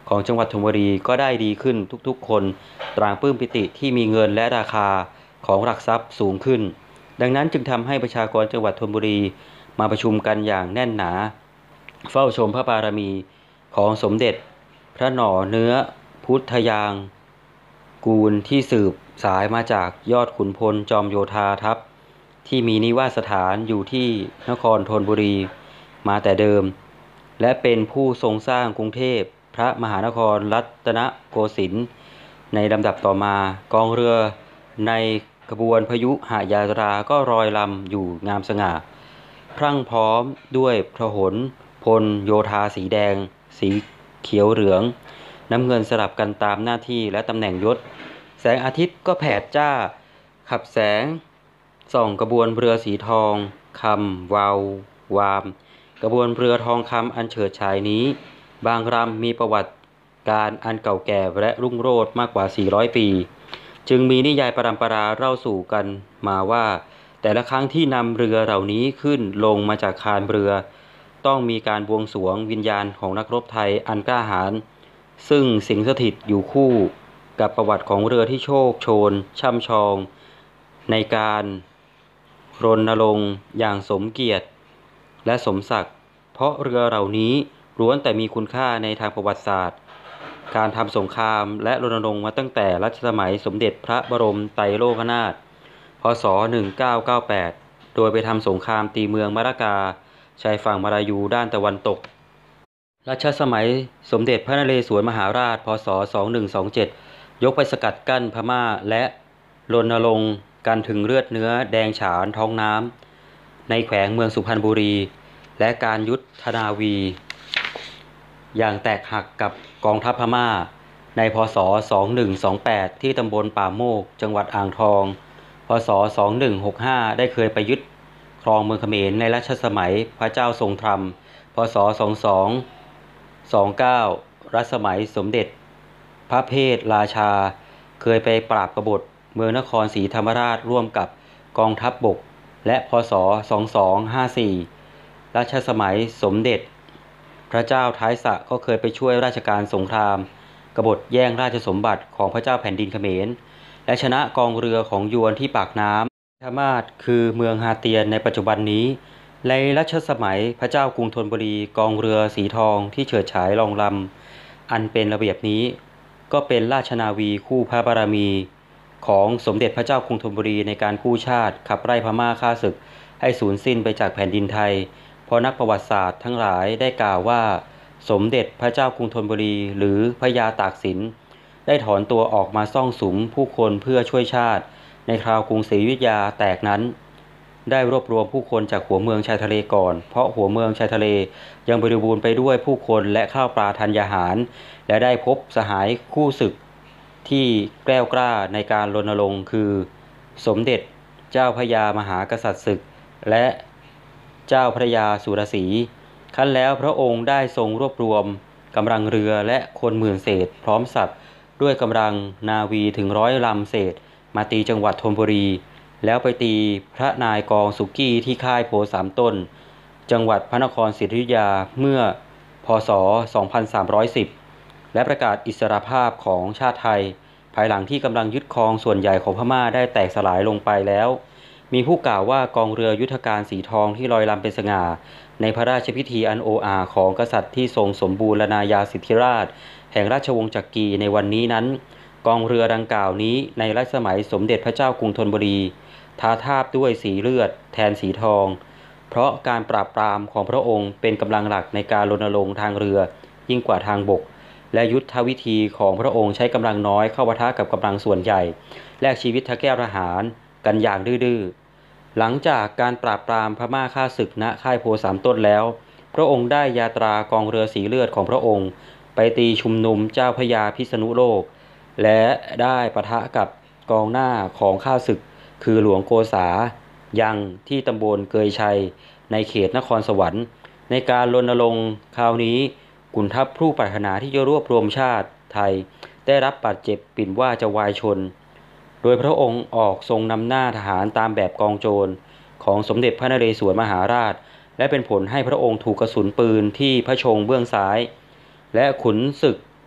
ของจังหวัดธนบุรีก็ได้ดีขึ้นทุกๆคนต่างปลื้มปิติที่มีเงินและราคาของหลักทรัพย์สูงขึ้นดังนั้นจึงทำให้ประชากรจังหวัดธนบุรีมาประชุมกันอย่างแน่นหนาเฝ้าชมพระบารมีของสมเด็จพระหน่อเนื้อพุทธยางกูลที่สืบสายมาจากยอดขุนพลจอมโยธาทัพที่มีนิวาสสถานอยู่ที่นครธนบุรีมาแต่เดิมและเป็นผู้ทรงสร้างกรุงเทพพระมหานครรัตนโกสินทร์ในลำดับต่อมากองเรือในขบวนพยุหยาตราก็ลอยลำอยู่งามสง่าพรั่งพร้อมด้วยพหลพลโยธาสีแดงสีเขียวเหลืองน้ำเงินสลับกันตามหน้าที่และตำแหน่งยศแสงอาทิตย์ก็แผดจ้าขับแสงส่องกระบวนเรือสีทองคำวาววามกระบวนเรือทองคำอันเฉิดฉายนี้บางลำมีประวัติการอันเก่าแก่และรุ่งโรจน์มากกว่าสี่ร้อยปีจึงมีนิยายปรัมปราเล่าสู่กันมาว่าแต่ละครั้งที่นำเรือเหล่านี้ขึ้นลงมาจากคานเรือต้องมีการบวงสรวงวิญญาณของนักรบไทยอันกล้าหาญซึ่งสิงสถิตอยู่คู่กับประวัติของเรือที่โชคโชนช่ำชองในการรณรงค์อย่างสมเกียรติและสมศักดิ์เพราะเรือเหล่านี้ล้วนแต่มีคุณค่าในทางประวัติศาสตร์การทำสงครามและรณรงค์มาตั้งแต่รัชสมัยสมเด็จพระบรมไตรโลกนาถพ.ศ. หนึ่งพันเก้าร้อยเก้าสิบแปดโดยไปทำสงครามตีเมืองมะละกาชายฝั่งมาลายูด้านตะวันตกรัชสมัยสมเด็จพระนเรศวรมหาราชพ.ศ. สองพันหนึ่งร้อยยี่สิบเจ็ดยกไปสกัดกั้นพม่าและรณรงค์กันถึงเลือดเนื้อแดงฉานท้องน้ำในแขวงเมืองสุพรรณบุรีและการยุทธนาวีอย่างแตกหักกับกองทัพพม่าในพ.ศ. สองพันหนึ่งร้อยยี่สิบแปดที่ตำบลป่าโมกจังหวัดอ่างทองพ.ศ. สองพันหนึ่งร้อยหกสิบห้าได้เคยไปยึดครองเมืองเขมรในรัชสมัยพระเจ้าทรงธรรมพ.ศ. สองพันสองร้อยยี่สิบเก้ารัชสมัยสมเด็จพระเพทราชาเคยไปปราบกบฏเมืองนครศรีธรรมราชร่วมกับกองทัพบกและพ.ศ. สองพันสองร้อยห้าสิบสี่รัชสมัยสมเด็จพระเจ้าท้ายสะก็เคยไปช่วยราชการสงครามกบฏแย่งราชสมบัติของพระเจ้าแผ่นดินเขมรและชนะกองเรือของยวนที่ปากน้ำธมาศคือเมืองฮาเตียนในปัจจุบันนี้ในรัชสมัยพระเจ้ากรุงธนบุรีกองเรือสีทองที่เฉิดฉายรองลำอันเป็นระเบียบนี้ก็เป็นราชนาวีคู่พระบารมีของสมเด็จพระเจ้ากรุงธนบุรีในการกู้ชาติขับไล่พม่าฆ่าศึกให้สูญสิ้นไปจากแผ่นดินไทยเพราะนักประวัติศาสตร์ทั้งหลายได้กล่าวว่าสมเด็จพระเจ้ากรุงธนบุรีหรือพระยาตากสินได้ถอนตัวออกมาซ่องสุมผู้คนเพื่อช่วยชาติในคราวกรุงศรีอยุธยาแตกนั้นได้รวบรวมผู้คนจากหัวเมืองชายทะเลก่อนเพราะหัวเมืองชายทะเลยังบริบูรณ์ไปด้วยผู้คนและข้าวปลาธัญญาหารและได้พบสหายคู่ศึกที่แกล้วกล้าในการรณรงค์คือสมเด็จเจ้าพระยามหากษัตริย์ศึกและเจ้าพระยาสุรศรีครั้นแล้วพระองค์ได้ทรงรวบรวมกำลังเรือและคนหมื่นเศษพร้อมสับด้วยกำลังนาวีถึงร้อยลำเศษมาตีจังหวัดธนบุรีแล้วไปตีพระนายกองสุกี้ที่ค่ายโพสามต้นจังหวัดพระนครศรีอยุธยาเมื่อพ.ศ. สองพันสามร้อยสิบและประกาศอิสรภาพของชาติไทยภายหลังที่กำลังยึดครองส่วนใหญ่ของพม่าได้แตกสลายลงไปแล้วมีผู้กล่าวว่ากองเรือยุทธการสีทองที่ลอยลำเป็นสง่าในพระราชพิธีอันโออาของกษัตริย์ที่ทรงสมบูรณาญาสิทธิราชแห่งราชวงศ์จักรีในวันนี้นั้นกองเรือดังกล่าวนี้ในรัชสมัยสมเด็จพระเจ้ากรุงธนบุรีทาทาบด้วยสีเลือดแทนสีทองเพราะการปราบปรามของพระองค์เป็นกำลังหลักในการรณรงค์ทางเรือยิ่งกว่าทางบกและยุทธวิธีของพระองค์ใช้กำลังน้อยเข้าปะทะกับกำลังส่วนใหญ่แลกชีวิตทะแก้วทหารกันอย่างดื้อๆหลังจากการปราบปรามพม่าฆ่าศึกณค่ายโพสามต้นแล้วพระองค์ได้ยาตรากองเรือสีเลือดของพระองค์ไปตีชุมนุมเจ้าพระยาพิษณุโลกและได้ปะทะกับกองหน้าของข้าศึกคือหลวงโกษายังที่ตำบลเกยชัยในเขตนครสวรรค์ในการรณรงค์คราวนี้ขุนทัพผู้ปรารถนาที่จะรวบรวมชาติไทยได้รับบาดเจ็บปิ่นว่าจะวายชนโดยพระองค์ออกทรงนำหน้าทหารตามแบบกองโจรของสมเด็จพระนเรศวรมหาราชและเป็นผลให้พระองค์ถูกกระสุนปืนที่พระชงเบื้องซ้ายและขุนศึก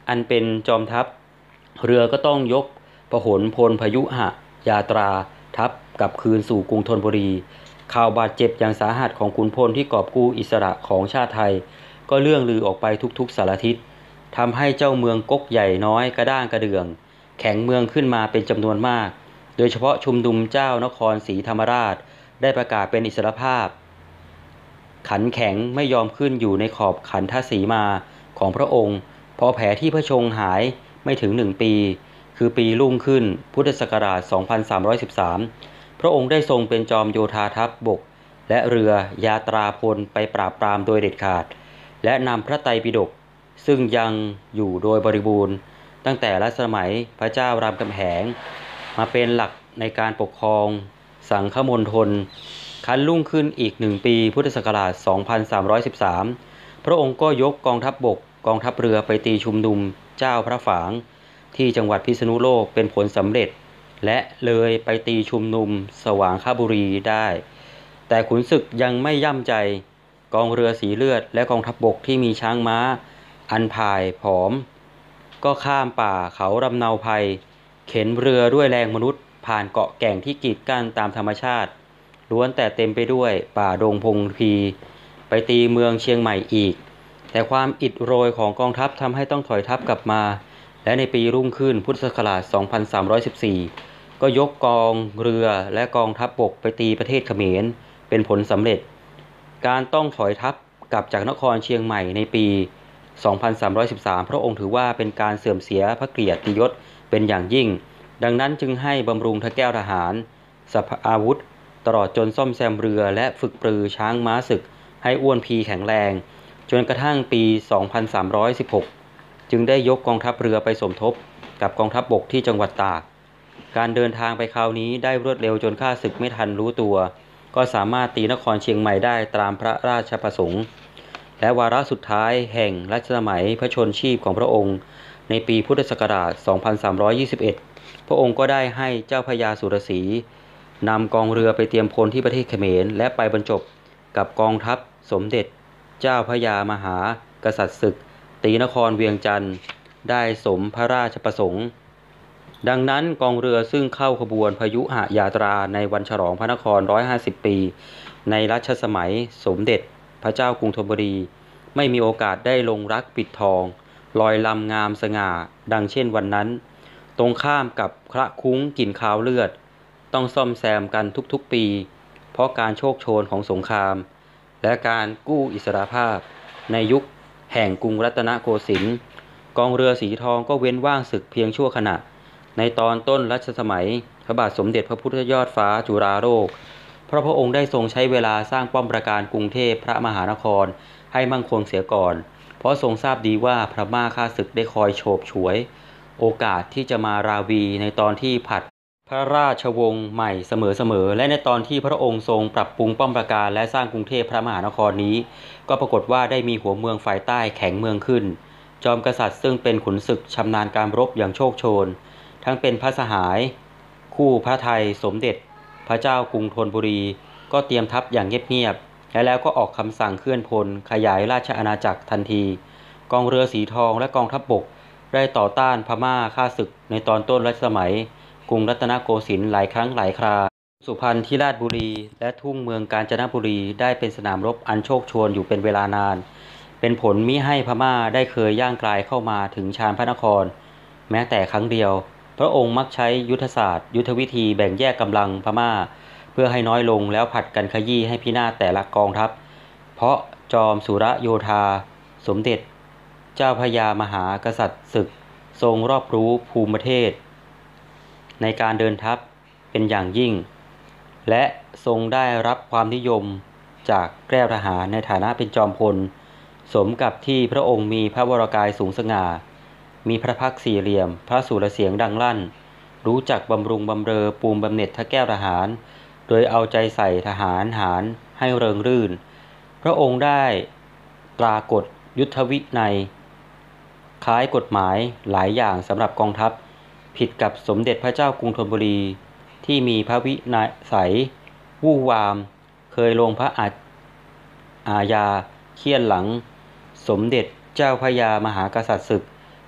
อันเป็นจอมทัพเรือก็ต้องยกพหลพลพยุหยาตราทัพกลับคืนสู่กรุงธนบุรีข่าวบาดเจ็บอย่างสาหัสของขุนพลที่กอบกู้อิสระของชาติไทยก็เลื่องลือออกไปทุกๆสารทิศทำให้เจ้าเมืองก๊กใหญ่น้อยกระด้างกระเดื่องแข็งเมืองขึ้นมาเป็นจำนวนมากโดยเฉพาะชุมนุมเจ้านครศรีธรรมราชได้ประกาศเป็นอิสรภาพขันแข็งไม่ยอมขึ้นอยู่ในขอบขันทศีมาของพระองค์พอแผลที่พระชงหายไม่ถึงหนึ่งปีคือปีรุ่งขึ้นพุทธศักราชสองพันสามร้อยสิบสามพระองค์ได้ทรงเป็นจอมโยธาทัพบกและเรือยาตราพลไปปราบปรามโดยเด็ดขาดและนำพระไตรปิฎกซึ่งยังอยู่โดยบริบูรณ์ตั้งแต่รัชสมัยพระเจ้ารามคำแหงมาเป็นหลักในการปกครองสังฆมณฑลคันรุ่งขึ้นอีกหนึ่งปีพุทธศักราชสองพันสามร้อยสิบสามพระองค์ก็ยกกองทัพบกกองทัพเรือไปตีชุมนุมเจ้าพระฝางที่จังหวัดพิษณุโลกเป็นผลสำเร็จและเลยไปตีชุมนุมสว่างคบุรีได้แต่ขุนศึกยังไม่ย่ำใจกองเรือสีเลือดและกองทัพบกที่มีช้างม้าอันพ่ายผอมก็ข้ามป่าเขารำเนาภัยเข็นเรือด้วยแรงมนุษย์ผ่านเกาะแก่งที่กีดกั้นตามธรรมชาติล้วนแต่เต็มไปด้วยป่าดงพงพีไปตีเมืองเชียงใหม่อีกแต่ความอิดโรยของกองทัพทำให้ต้องถอยทัพกลับมาและในปีรุ่งขึ้นพุทธศักราชสองพันสามร้อยสิบสี่ก็ยกกองเรือและกองทัพบกไปตีประเทศเขมรเป็นผลสำเร็จการต้องถอยทัพกลับจากนครเชียงใหม่ในปีสองพันสามร้อยสิบสามพระองค์ถือว่าเป็นการเสื่อมเสียพระเกียรติยศเป็นอย่างยิ่งดังนั้นจึงให้บำรุงทแก้วทหารสัพอาวุธตลอดจนซ่อมแซมเรือและฝึกปรือช้างม้าศึกให้อ้วนพีแข็งแรงจนกระทั่งปีสองพันสามร้อยสิบหกจึงได้ยกกองทัพเรือไปสมทบกับกองทัพบกที่จังหวัดตากการเดินทางไปคราวนี้ได้รวดเร็วจนข้าศึกไม่ทันรู้ตัวก็สามารถตีนครเชียงใหม่ได้ตามพระราชประสงค์และวาระสุดท้ายแห่งรัชสมัยพระชนชีพของพระองค์ในปีพุทธศักราชสองพันสามร้อยยี่สิบเอ็ดพระองค์ก็ได้ให้เจ้าพระยาสุรศรีนำกองเรือไปเตรียมพลที่ประเทศเขมรและไปบรรจบกับกองทัพสมเด็จเจ้าพระยามหากษัตริย์ศึกตีนครเวียงจันทร์ได้สมพระราชประสงค์ดังนั้นกองเรือซึ่งเข้าขบวนพยุหยาตราในวันฉลองพระนครหนึ่งร้อยห้าสิบปีในรัชสมัยสมเด็จพระเจ้ากรุงธนบุรีไม่มีโอกาสได้ลงรักปิดทองลอยลำงามสง่าดังเช่นวันนั้นตรงข้ามกับพระคุ้งกลิ่นคาวเลือดต้องซ่อมแซมกันทุกๆปีเพราะการโชคโชนของสงครามและการกู้อิสรภาพในยุคแห่งกรุงรัตนโกสินทร์กองเรือสีทองก็เว้นว่างศึกเพียงชั่วขณะในตอนต้นรัชสมัยพระบาทสมเด็จพระพุทธยอดฟ้าจุฬาโลกเพราะพระองค์ได้ทรงใช้เวลาสร้างป้อมปราการกรุงเทพพระมหานครให้มั่งคงเสียก่อนเพราะทรงทราบดีว่าพม่าข้าศึกได้คอยโฉบฉวยโอกาสที่จะมาราวีในตอนที่ผัดพระราชวงศ์ใหม่เสมอๆและในตอนที่พระองค์ทรงปรับปรุงป้อมปราการและสร้างกรุงเทพพระมหานครนี้ก็ปรากฏว่าได้มีหัวเมืองฝ่ายใต้แข็งเมืองขึ้นจอมกษัตริย์ซึ่งเป็นขุนศึกชำนาญการรบอย่างโชคโชนทั้งเป็นพระสหายคู่พระไทยสมเด็จพระเจ้ากรุงธนบุรีก็เตรียมทัพอย่างเงียบๆและแล้วก็ออกคำสั่งเคลื่อนพลขยายราชอาณาจักรทันทีกองเรือสีทองและกองทัพบกได้ต่อต้านพม่าข้าศึกในตอนต้นรัชสมัยกรุงรัตนโกสินทร์หลายครั้งหลายคราสุพรรณที่ราชบุรีและทุ่งเมืองกาญจนบุรีได้เป็นสนามรบอันโชคโชนอยู่เป็นเวลานานเป็นผลมิให้พม่าได้เคยย่างกลายเข้ามาถึงชานพระนครแม้แต่ครั้งเดียวพระองค์มักใช้ยุทธศาสตร์ยุทธวิธีแบ่งแยกกำลังพม่าเพื่อให้น้อยลงแล้วผัดกันขยี้ให้พินาศแต่ละกองทัพเพราะจอมสุรโยธาสมเด็จเจ้าพระยามหากษัตริย์ศึกทรงรอบรู้ภูมิประเทศในการเดินทัพเป็นอย่างยิ่งและทรงได้รับความนิยมจากแก้วทหารในฐานะเป็นจอมพลสมกับที่พระองค์มีพระวรกายสูงสง่ามีพระพักตร์สี่เหลี่ยมพระสุรเสียงดังลั่นรู้จักบำรุงบำเรอปูมบำเหน็จทแก้วทหารโดยเอาใจใส่ทหารหารให้เริงรื่นพระองค์ได้ตรากฎยุทธวินัยคล้ายกฎหมายหลายอย่างสำหรับกองทัพผิดกับสมเด็จพระเจ้ากรุงธนบุรีที่มีพระวินัยวู่วามเคยลงพระอาญาเคี่ยนหลังสมเด็จเจ้าพระยามหากษัตริย์ศึก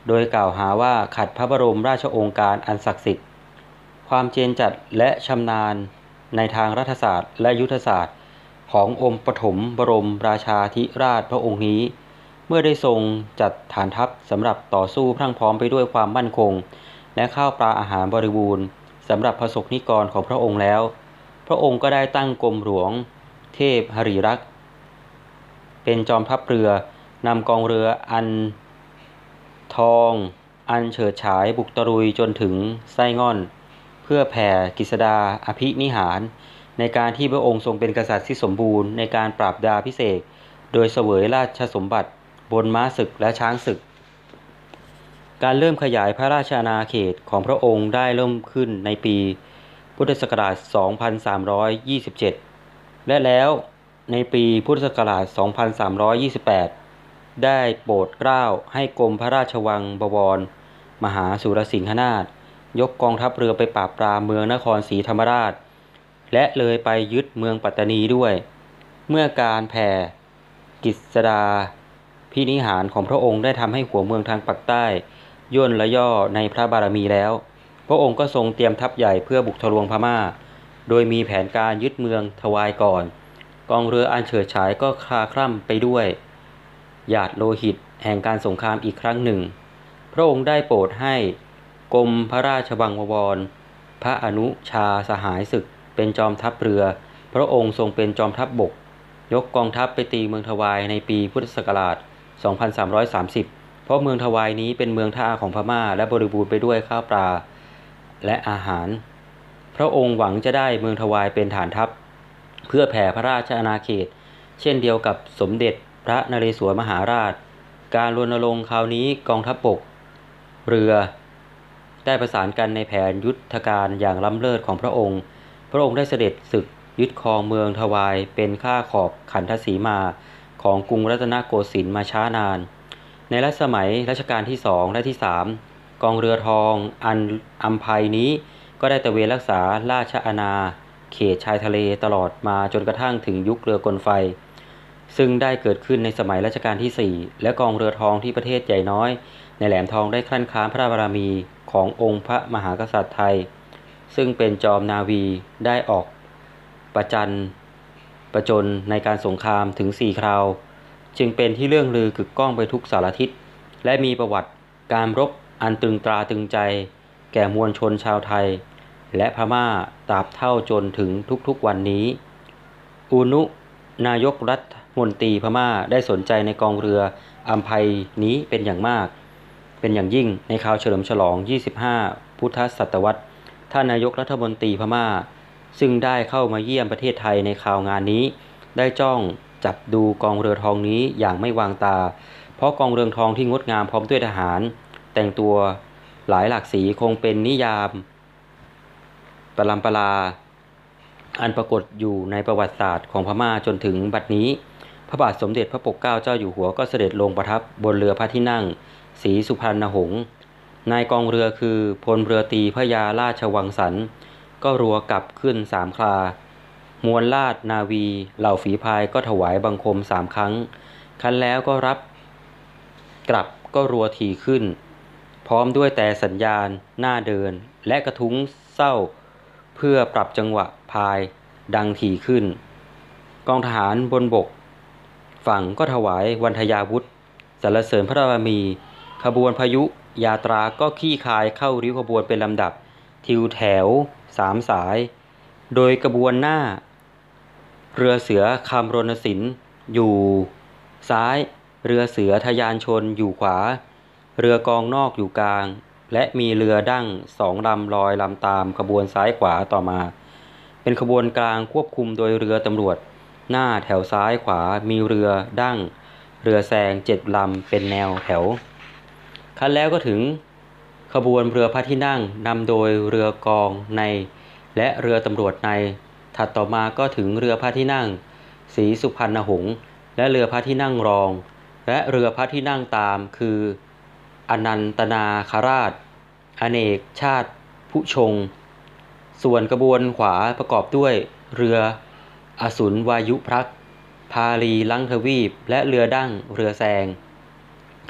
โดยกล่าวหาว่าขัดพระบรมราชโองการอันศักดิ์สิทธิ์ความเจนจัดและชำนาญในทางรัฐศาสตร์และยุทธศาสตร์ขององค์ปฐมบรมราชาธิราชพระองค์นี้เมื่อได้ทรงจัดฐานทัพสำหรับต่อสู้พรั่งพร้อมไปด้วยความมั่นคงและข้าวปลาอาหารบริบูรณ์สำหรับประสบนิกรของพระองค์แล้วพระองค์ก็ได้ตั้งกรมหลวงเทพหฤรักษ์เป็นจอมทัพเรือนำกองเรืออันทองอันเฉิดฉายบุกตะลุยจนถึงไส้ง่อนเพื่อแผ่กฤษดาอภินิหารในการที่พระองค์ทรงเป็นกษัตริย์ที่สมบูรณ์ในการปราบดาพิเศษโดยเสวยราชสมบัติบนม้าศึกและช้างศึกการเริ่มขยายพระราชอาณาเขตของพระองค์ได้เริ่มขึ้นในปีพุทธศักราช สองพันสามร้อยยี่สิบเจ็ด และแล้วในปีพุทธศักราช สองพันสามร้อยยี่สิบแปด ได้โปรดเกล้าให้กรมพระราชวังบวรมหาสุรสิงหนาถยกกองทัพเรือไปปราบปรามเมืองนครศรีธรรมราชและเลยไปยึดเมืองปัตตานีด้วยเมื่อการแผ่กฤษดาพินิหารของพระองค์ได้ทำให้หัวเมืองทางปากใต้ย่นและย่อในพระบารมีแล้วพระองค์ก็ทรงเตรียมทัพใหญ่เพื่อบุกทะลวงพม่าโดยมีแผนการยึดเมืองทวายก่อนกองเรืออันเฉิดฉายก็คลาคล่ำไปด้วยหยาดโลหิตแห่งการสงครามอีกครั้งหนึ่งพระองค์ได้โปรดให้กรมพระราชวังบวรพระอนุชาสหายศึกเป็นจอมทัพเรือพระองค์ทรงเป็นจอมทัพบกยกกองทัพไปตีเมืองทวายในปีพุทธศักราช สองพันสามร้อยสามสิบ เพราะเมืองทวายนี้เป็นเมืองท่าของพม่าและบริบูรณ์ไปด้วยข้าวปลาและอาหารพระองค์หวังจะได้เมืองทวายเป็นฐานทัพเพื่อแผ่พระราชอาณาเขตเช่นเดียวกับสมเด็จพระนเรศวรมหาราชการรณรงค์คราวนี้กองทัพบกเรือได้ประสานกันในแผนยุทธการอย่างล้ำเลิศของพระองค์พระองค์ได้เสด็จศึกยึดครองเมืองทวายเป็นข้าขอบขันธสีมาของกรุงรัตนโกสินทร์มาช้านานในรัชสมัยรัชกาลที่สองและที่สามกองเรือทองอันอัมภัยนี้ก็ได้ตระเวนรักษาราชอาณาเขตชายทะเลตลอดมาจนกระทั่งถึงยุคเรือกลไฟซึ่งได้เกิดขึ้นในสมัยรัชกาลที่สี่และกองเรือทองที่ประเทศใหญ่น้อยในแหลมทองได้ครั่นคร้านพระบารมีขององค์พระมหากษัตริย์ไทยซึ่งเป็นจอมนาวีได้ออกประจันประจนในการสงครามถึงสี่คราวจึงเป็นที่เรื่องลือกึกก้องไปทุกสารทิศและมีประวัติการรบอันตึงตราตึงใจแก่มวลชนชาวไทยและพม่าตราบเท่าจนถึงทุกๆวันนี้อูนุนายกรัฐมนตรีพม่าได้สนใจในกองเรืออัมภัยนี้เป็นอย่างมากเป็นอย่างยิ่งในคราวเฉลิมฉลองยี่สิบห้าพุทธศตวรรษท่านนายกรัฐมนตรีพม่าซึ่งได้เข้ามาเยี่ยมประเทศไทยในคราวงานนี้ได้จ้องจับดูกองเรือทองนี้อย่างไม่วางตาเพราะกองเรือทองที่งดงามพร้อมด้วยทหารแต่งตัวหลายหลากสีคงเป็นนิยามปรัมปราอันปรากฏอยู่ในประวัติศาสตร์ของพม่าจนถึงบัดนี้พระบาทสมเด็จพระปกเกล้าเจ้าอยู่หัวก็เสด็จลงประทับบนเรือพระที่นั่งศรีสุพรรณหงษ์นายกองเรือคือพลเรือตรีพระยาราชวังสรรค์ก็รัวกลับขึ้นสามครามวลราชนาวีเหล่าฝีพายก็ถวายบังคมสามครั้งครั้นแล้วก็รับกลับก็รัวถี่ขึ้นพร้อมด้วยแต่สัญญาณหน้าเดินและกระทุ้งเศร้าเพื่อปรับจังหวะพายดังถี่ขึ้นกองทหารบนบกฝั่งก็ถวายวันทยาวุธสรรเสริญพระบารมีขบวนพายุยาตราก็ขี้คายเข้าริ้วขบวนเป็นลำดับทิวแถวสามสายโดยกระบวนหน้าเรือเสือคำรณสินอยู่ซ้ายเรือเสือทยานชนอยู่ขวาเรือกองนอกอยู่กลางและมีเรือดั้งสองลำลอยลำตามขบวนซ้ายขวาต่อมาเป็นขบวนกลางควบคุมโดยเรือตำรวจหน้าแถวซ้ายขวามีเรือดั้งเรือแซงเจ็ดลำเป็นแนวแถวคันแล้วก็ถึงขบวนเรือพระที่นั่งนำโดยเรือกองในและเรือตำรวจในถัดต่อมาก็ถึงเรือพระที่นั่งศรีสุพรรณหงษ์และเรือพระที่นั่งรองและเรือพระที่นั่งตามคืออนันตนาคราชอเนกชาติผู้ชงส่วนกระบวนขวาประกอบด้วยเรืออสุรวายุพรักษ์พาลีลังทวีปและเรือดั้งเรือแซง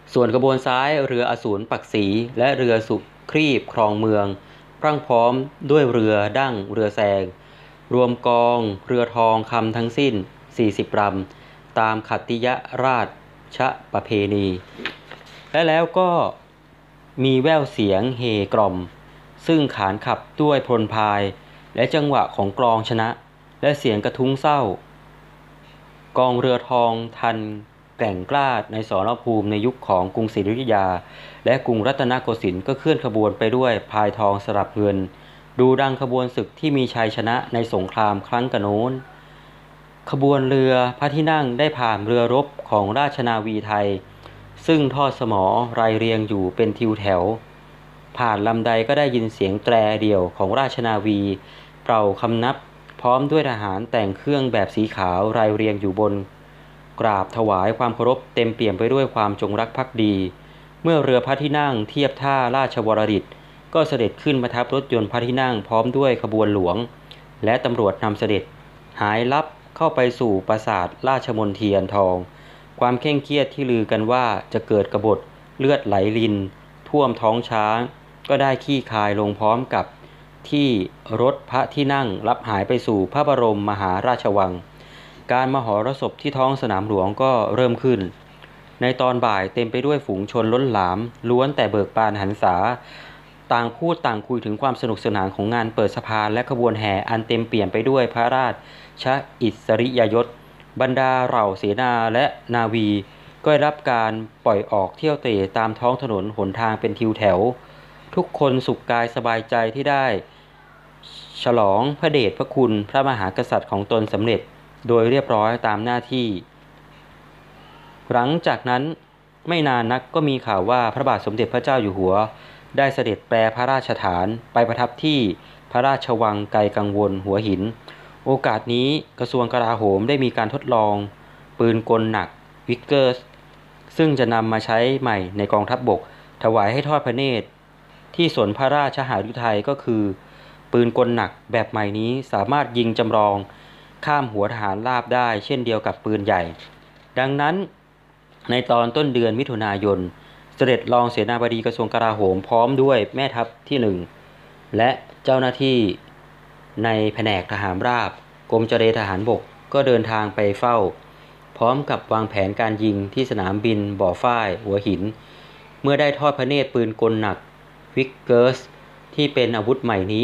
ส่วนขบวนซ้ายเรืออสูรปักศรีและเรือสุครีบครองเมืองพรั่งพร้อมด้วยเรือดั้งเรือแซงรวมกองเรือทองคำทั้งสิ้นสี่สิบลำตามขัตติยราชประเพณีและแล้วก็มีแว่วเสียงเฮกล่อมซึ่งขานขับด้วยพลพายและจังหวะของกลองชนะและเสียงกระทุ้งเศร้ากองเรือทองทันแกร่งกล้าในสรภูมิในยุคของกรุงศรีอยุธยาและกรุงรัตนโกสินทร์ก็เคลื่อนขบวนไปด้วยพายทองสลับเงินดูดังขบวนศึกที่มีชัยชนะในสงครามครั้งกะโน้นขบวนเรือพระที่นั่งได้ผ่านเรือรบของราชนาวีไทยซึ่งทอดสมอรายเรียงอยู่เป็นทิวแถวผ่านลำใดก็ได้ยินเสียงแตรเดี่ยวของราชนาวีเป่าคำนับพร้อมด้วยทหารแต่งเครื่องแบบสีขาวรายเรียงอยู่บนกราบถวายความเคารพเต็มเปี่ยมไปด้วยความจงรักภักดีเมื่อเรือพระที่นั่งเทียบท่าราชวรดิตก็เสด็จขึ้นประทับรถยนต์พระที่นั่งพร้อมด้วยขบวนหลวงและตำรวจนำเสด็จหายลับเข้าไปสู่ปราสาทราชมนเทียนทองความเคร่งเครียดที่ลือกันว่าจะเกิดกบฏเลือดไหลรินท่วมท้องช้างก็ได้ขี้คายลงพร้อมกับที่รถพระที่นั่งรับหายไปสู่พระบรมมหาราชวังการมหรสพที่ท้องสนามหลวงก็เริ่มขึ้นในตอนบ่ายเต็มไปด้วยฝูงชนล้นหลามล้วนแต่เบิกบานหันษาต่างพูดต่างคุยถึงความสนุกสนานของงานเปิดสะพานและขบวนแห่อันเต็มเปี่ยมไปด้วยพระราชอิสริยยศบรรดาเหล่าเสนาและนาวีก็ได้รับการปล่อยออกเที่ยวเตะตามท้องถนนหนทางเป็นทิวแถวทุกคนสุขกายสบายใจที่ได้ฉลองพระเดชพระคุณพระมหากษัตริย์ของตนสำเร็จโดยเรียบร้อยตามหน้าที่หลังจากนั้นไม่นานนักก็มีข่าวว่าพระบาทสมเด็จพระเจ้าอยู่หัวได้เสด็จแปรพระราชฐานไปประทับที่พระราชวังไกลกังวลหัวหินโอกาสนี้กระทรวงกลาโหมได้มีการทดลองปืนกลหนักวิกเกอร์สซึ่งจะนำมาใช้ใหม่ในกองทัพบกถวายให้ทอดพระเนตรที่สนพระราชหฤทัยก็คือปืนกลหนักแบบใหม่นี้สามารถยิงจำลองข้ามหัวทหารราบได้เช่นเดียวกับปืนใหญ่ดังนั้นในตอนต้นเดือนมิถุนายนเสด็จรองเสนาบดีกระทรวงกลาโหมพร้อมด้วยแม่ทัพที่หนึ่งและเจ้าหน้าที่ในแผนกทหารราบกรมเจรทหารบกก็เดินทางไปเฝ้าพร้อมกับวางแผนการยิงที่สนามบินบ่อฝ้ายหัวหินเมื่อได้ทอดพระเนตรปืนกลหนักวิกเกอร์สที่เป็นอาวุธใหม่นี้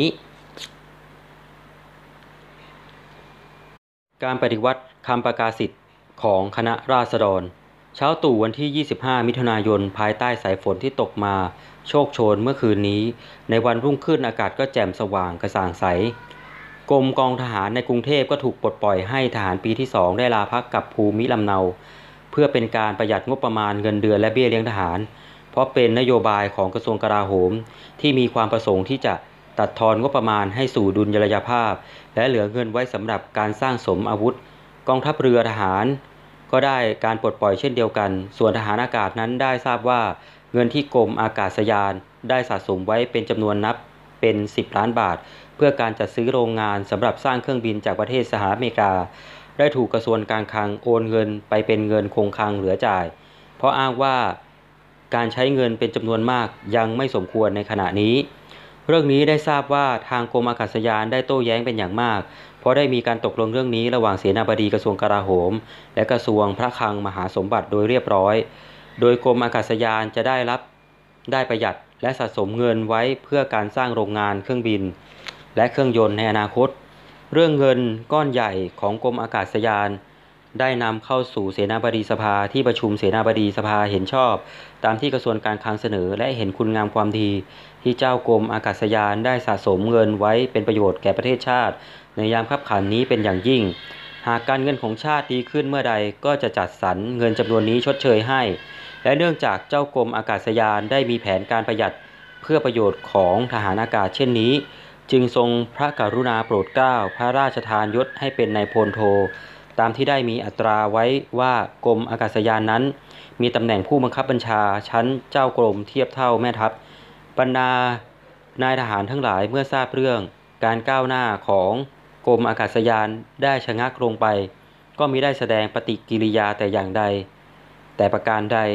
การปฏิวัติคำประกาศสิทธิ์ของคณะราษฎรเช้าตู่วันที่ยี่สิบห้ามิถุนายนภายใต้สายฝนที่ตกมาโชกโชนเมื่อคืนนี้ในวันรุ่งขึ้นอากาศก็แจ่มสว่างกระจ่างใสกรมกองทหารในกรุงเทพก็ถูกปลดปล่อยให้ทหารปีที่สองได้ลาพักกับภูมิลำเนาเพื่อเป็นการประหยัดงบประมาณเงินเดือนและเบี้ยเลี้ยงทหารเพราะเป็นนโยบายของกระทรวงกลาโหมที่มีความประสงค์ที่จะตัดทอนงบประมาณให้สู่ดุลยภาพและเหลือเงินไว้สำหรับการสร้างสมอาวุธกองทัพเรือทหารก็ได้การปลดปล่อยเช่นเดียวกันส่วนทหารอากาศนั้นได้ทราบว่าเงินที่กรมอากาศยานได้สะสมไว้เป็นจำนวนนับเป็นสิบล้านบาทเพื่อการจัดซื้อโรงงานสำหรับสร้างเครื่องบินจากประเทศสหรัฐอเมริกาได้ถูกกระทรวงการคลังโอนเงินไปเป็นเงินคงคลังเหลือจ่ายเพราะอ้างว่าการใช้เงินเป็นจำนวนมากยังไม่สมควรในขณะนี้เรื่องนี้ได้ทราบว่าทางกรมอากาศยานได้โต้แย้งเป็นอย่างมากเพราะได้มีการตกลงเรื่องนี้ระหว่างเสนาบดีกระทรวงกลาโหมและกระทรวงพระคลังมหาสมบัติโดยเรียบร้อยโดยกรมอากาศยานจะได้รับได้ประหยัดและสะสมเงินไว้เพื่อการสร้างโรงงานเครื่องบินและเครื่องยนต์ในอนาคตเรื่องเงินก้อนใหญ่ของกรมอากาศยานได้นำเข้าสู่เสนาบดีสภาที่ประชุมเสนาบดีสภาเห็นชอบตามที่กระทรวงการคลังเสนอและเห็นคุณงามความดีที่เจ้ากรมอากาศยานได้สะสมเงินไว้เป็นประโยชน์แก่ประเทศชาติในยามคับขันนี้เป็นอย่างยิ่งหากการเงินของชาติดีขึ้นเมื่อใดก็จะจัดสรรเงินจำนวนนี้ชดเชยให้และเนื่องจากเจ้ากรมอากาศยานได้มีแผนการประหยัดเพื่อประโยชน์ของทหารอากาศเช่นนี้จึงทรงพระกรุณาโปรดเกล้าพระราชทานยศให้เป็นนายพลโทตามที่ได้มีอัตราไว้ว่ากรมอากาศยานนั้นมีตำแหน่งผู้บังคับบัญชาชั้นเจ้ากรมเทียบเท่าแม่ทัพบรรดานายทหารทั้งหลายเมื่อทราบเรื่องการก้าวหน้าของกรมอากาศยานได้ชะงักลงไปก็มิได้แสดงปฏิกิริยาแต่อย่างใดแต่ประการใด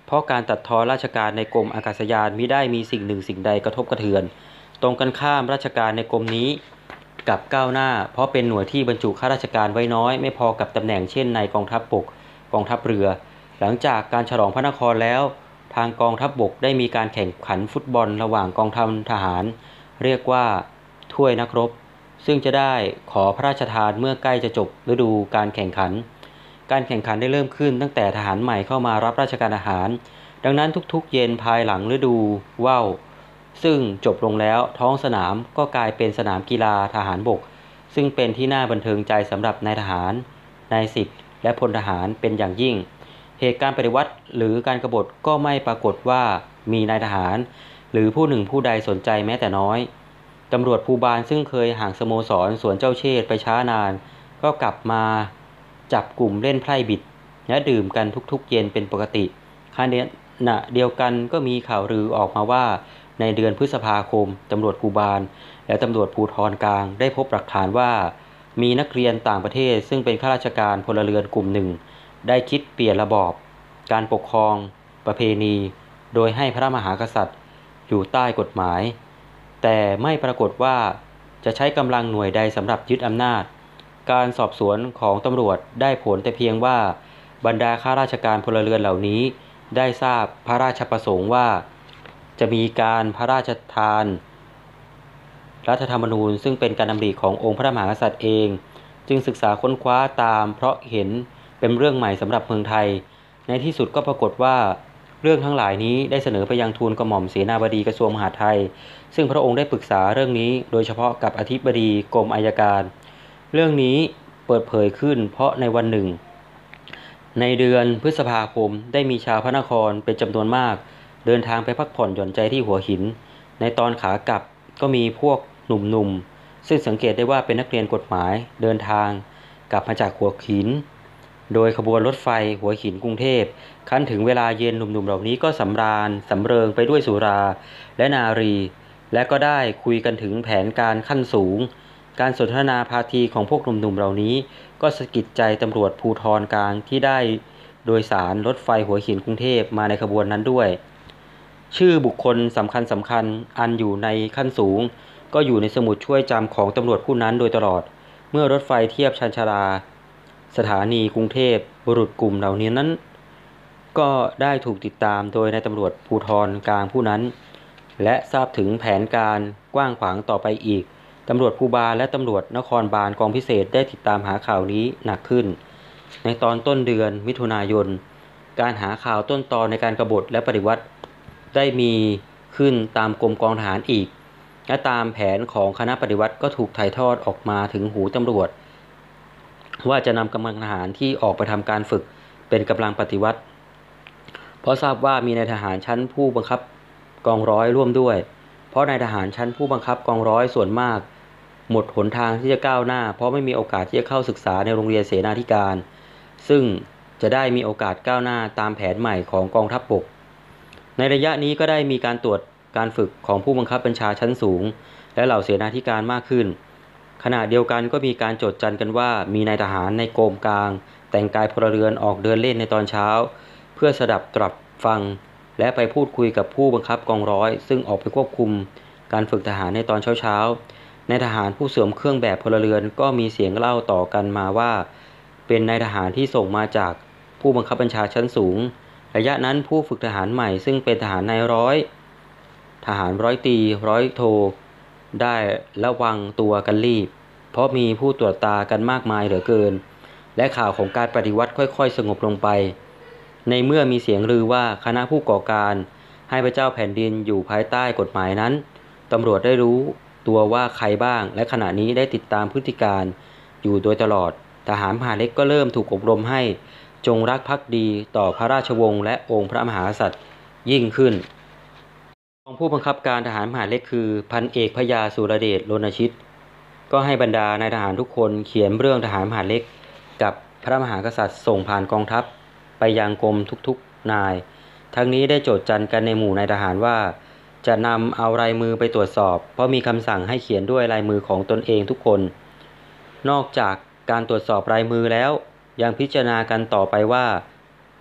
เพราะการตัดทอนราชการในกรมอากาศยานมิได้มีสิ่งหนึ่งสิ่งใดกระทบกระเทือนตรงกันข้ามราชการในกรมนี้กับก้าวหน้าเพราะเป็นหน่วยที่บรรจุข้าราชการไว้น้อยไม่พอกับตำแหน่งเช่นในกองทัพบกกองทัพเรือหลังจากการฉลองพระนครแล้วทางกองทัพบกได้มีการแข่งขันฟุตบอลระหว่างกองทัพทหารเรียกว่าถ้วยนักรบซึ่งจะได้ขอพระราชทานเมื่อใกล้จะจบฤดูการแข่งขันการแข่งขันได้เริ่มขึ้นตั้งแต่ทหารใหม่เข้ามารับราชการทหารดังนั้นทุกๆเย็นภายหลังฤดูว่าวซึ่งจบลงแล้วท้องสนามก็กลายเป็นสนามกีฬาทหารบกซึ่งเป็นที่น่าบันเทิงใจสำหรับนายทหารนายสิบและพลทหารเป็นอย่างยิ่งเหตุการณ์ปฏิวัติหรือการกบฏก็ไม่ปรากฏว่ามีนายทหารหรือผู้หนึ่งผู้ใดสนใจแม้แต่น้อยตำรวจภูบาลซึ่งเคยห่างสโมสรสวนเจ้าเชษฐ์ไปช้านานก็กลับมาจับกลุ่มเล่นไพ่บิดและดื่มกันทุกๆเย็นเป็นปกติขณะเดียวกันก็มีข่าวลือออกมาว่าในเดือนพฤษภาคมตำรวจภูบาลและตำรวจภูธรกลางได้พบหลักฐานว่ามีนักเรียนต่างประเทศซึ่งเป็นข้าราชการพลเรือนกลุ่มหนึ่งได้คิดเปลี่ยนระบอบการปกครองประเพณีโดยให้พระมหากษัตริย์อยู่ใต้กฎหมายแต่ไม่ปรากฏว่าจะใช้กำลังหน่วยใดสำหรับยึดอำนาจการสอบสวนของตำรวจได้ผลแต่เพียงว่าบรรดาข้าราชการพลเรือนเหล่านี้ได้ทราบพระราชประสงค์ว่าจะมีการพระราชทานรัฐธรรมนูญซึ่งเป็นการดำริขององค์พระมหากษัตริย์เองจึงศึกษาค้นคว้าตามเพราะเห็นเป็นเรื่องใหม่สำหรับเมืองไทยในที่สุดก็ปรากฏว่าเรื่องทั้งหลายนี้ได้เสนอไปยังทูลกระหม่อมเสนาบดีกระทรวงมหาดไทยซึ่งพระองค์ได้ปรึกษาเรื่องนี้โดยเฉพาะกับอธิบดีกรมอัยการเรื่องนี้เปิดเผยขึ้นเพราะในวันหนึ่งในเดือนพฤษภาคมได้มีชาวพระนครเป็นจำนวนมากเดินทางไปพักผ่อนหย่อนใจที่หัวหินในตอนขากลับก็มีพวกหนุ่มๆซึ่งสังเกตได้ว่าเป็นนักเรียนกฎหมายเดินทางกลับมาจากหัวหินโดยขบวนรถไฟหัวหินกรุงเทพคันถึงเวลาเย็นหนุ่มๆเหล่านี้ก็สำราญสำเริงไปด้วยสุราและนารีและก็ได้คุยกันถึงแผนการขั้นสูงการสนทนาพาทีของพวกหนุ่มๆเหล่านี้ก็สะกิดใจตำรวจภูธรกลางที่ได้โดยสารรถไฟหัวหินกรุงเทพมาในขบวนนั้นด้วยชื่อบุคคลสำคัญสำคัญอันอยู่ในขั้นสูงก็อยู่ในสมุดช่วยจำของตำรวจผู้นั้นโดยตลอดเมื่อรถไฟเทียบชันชาลาสถานีกรุงเทพบุรุษกลุ่มเหล่านี้นั้นก็ได้ถูกติดตามโดยนายตำรวจภูธรกลางผู้นั้นและทราบถึงแผนการกว้างขวางต่อไปอีกตำรวจภูบาลและตำรวจนครบาลกองพิเศษได้ติดตามหาข่าวนี้หนักขึ้นในตอนต้นเดือนมิถุนายนการหาข่าวต้นตอในการกบฏและปฏิวัติได้มีขึ้นตามกรมกองทหารอีกและตามแผนของคณะปฏิวัติก็ถูกถ่ายทอดออกมาถึงหูตำรวจว่าจะนำกำลังทหารที่ออกไปทำการฝึกเป็นกำลังปฏิวัติเพราะทราบว่ามีนายทหารชั้นผู้บังคับกองร้อยร่วมด้วยเพราะนายทหารชั้นผู้บังคับกองร้อยส่วนมากหมดหนทางที่จะก้าวหน้าเพราะไม่มีโอกาสที่จะเข้าศึกษาในโรงเรียนเสนาธิการซึ่งจะได้มีโอกาสก้าวหน้าตามแผนใหม่ของกองทัพบกในระยะนี้ก็ได้มีการตรวจการฝึกของผู้บังคับบัญชาชั้นสูงและเหล่าเสนาธิการมากขึ้นขณะเดียวกันก็มีการจดจันกันว่ามีนายทหารในกรมกลางแต่งกายพลเรือนออกเดินเล่นในตอนเช้าเพื่อสดับตรับฟังและไปพูดคุยกับผู้บังคับกองร้อยซึ่งออกไปควบคุมการฝึกทหารในตอนเช้าๆนายทหารผู้สวมเครื่องแบบพลเรือนก็มีเสียงเล่าต่อกันมาว่าเป็นนายทหารที่ส่งมาจากผู้บังคับบัญชาชั้นสูงระยะนั้นผู้ฝึกทหารใหม่ซึ่งเป็นทหารนายร้อยทหารร้อยตรีร้อยโทได้ระวังตัวกันรีบเพราะมีผู้ตรวจตากันมากมายเหลือเกินและข่าวของการปฏิวัติค่อยๆสงบลงไปในเมื่อมีเสียงลือว่าคณะผู้ก่อการให้พระเจ้าแผ่นดินอยู่ภายใต้กฎหมายนั้นตำรวจได้รู้ตัวว่าใครบ้างและขณะนี้ได้ติดตามพฤติการอยู่โดยตลอดทหารมหาดเล็กก็เริ่มถูกอบรมให้จงรักภักดีต่อพระราชวงศ์และองค์พระมหากษัตริย์ยิ่งขึ้นรองผู้บังคับการทหารมหาดเล็กคือพันเอกพญาสุรเดชรณชิตก็ให้บรรดานายทหารทุกคนเขียนเรื่องทหารมหาดเล็กกับพระมหากษัตริย์ส่งผ่านกองทัพไปยังกรมทุกๆนายทั้งนี้ได้โจทย์จันกันในหมู่นายทหารว่าจะนำเอาลายมือไปตรวจสอบเพราะมีคำสั่งให้เขียนด้วยลายมือของตนเองทุกคนนอกจากการตรวจสอบลายมือแล้วยังพิจารณากันต่อไปว่า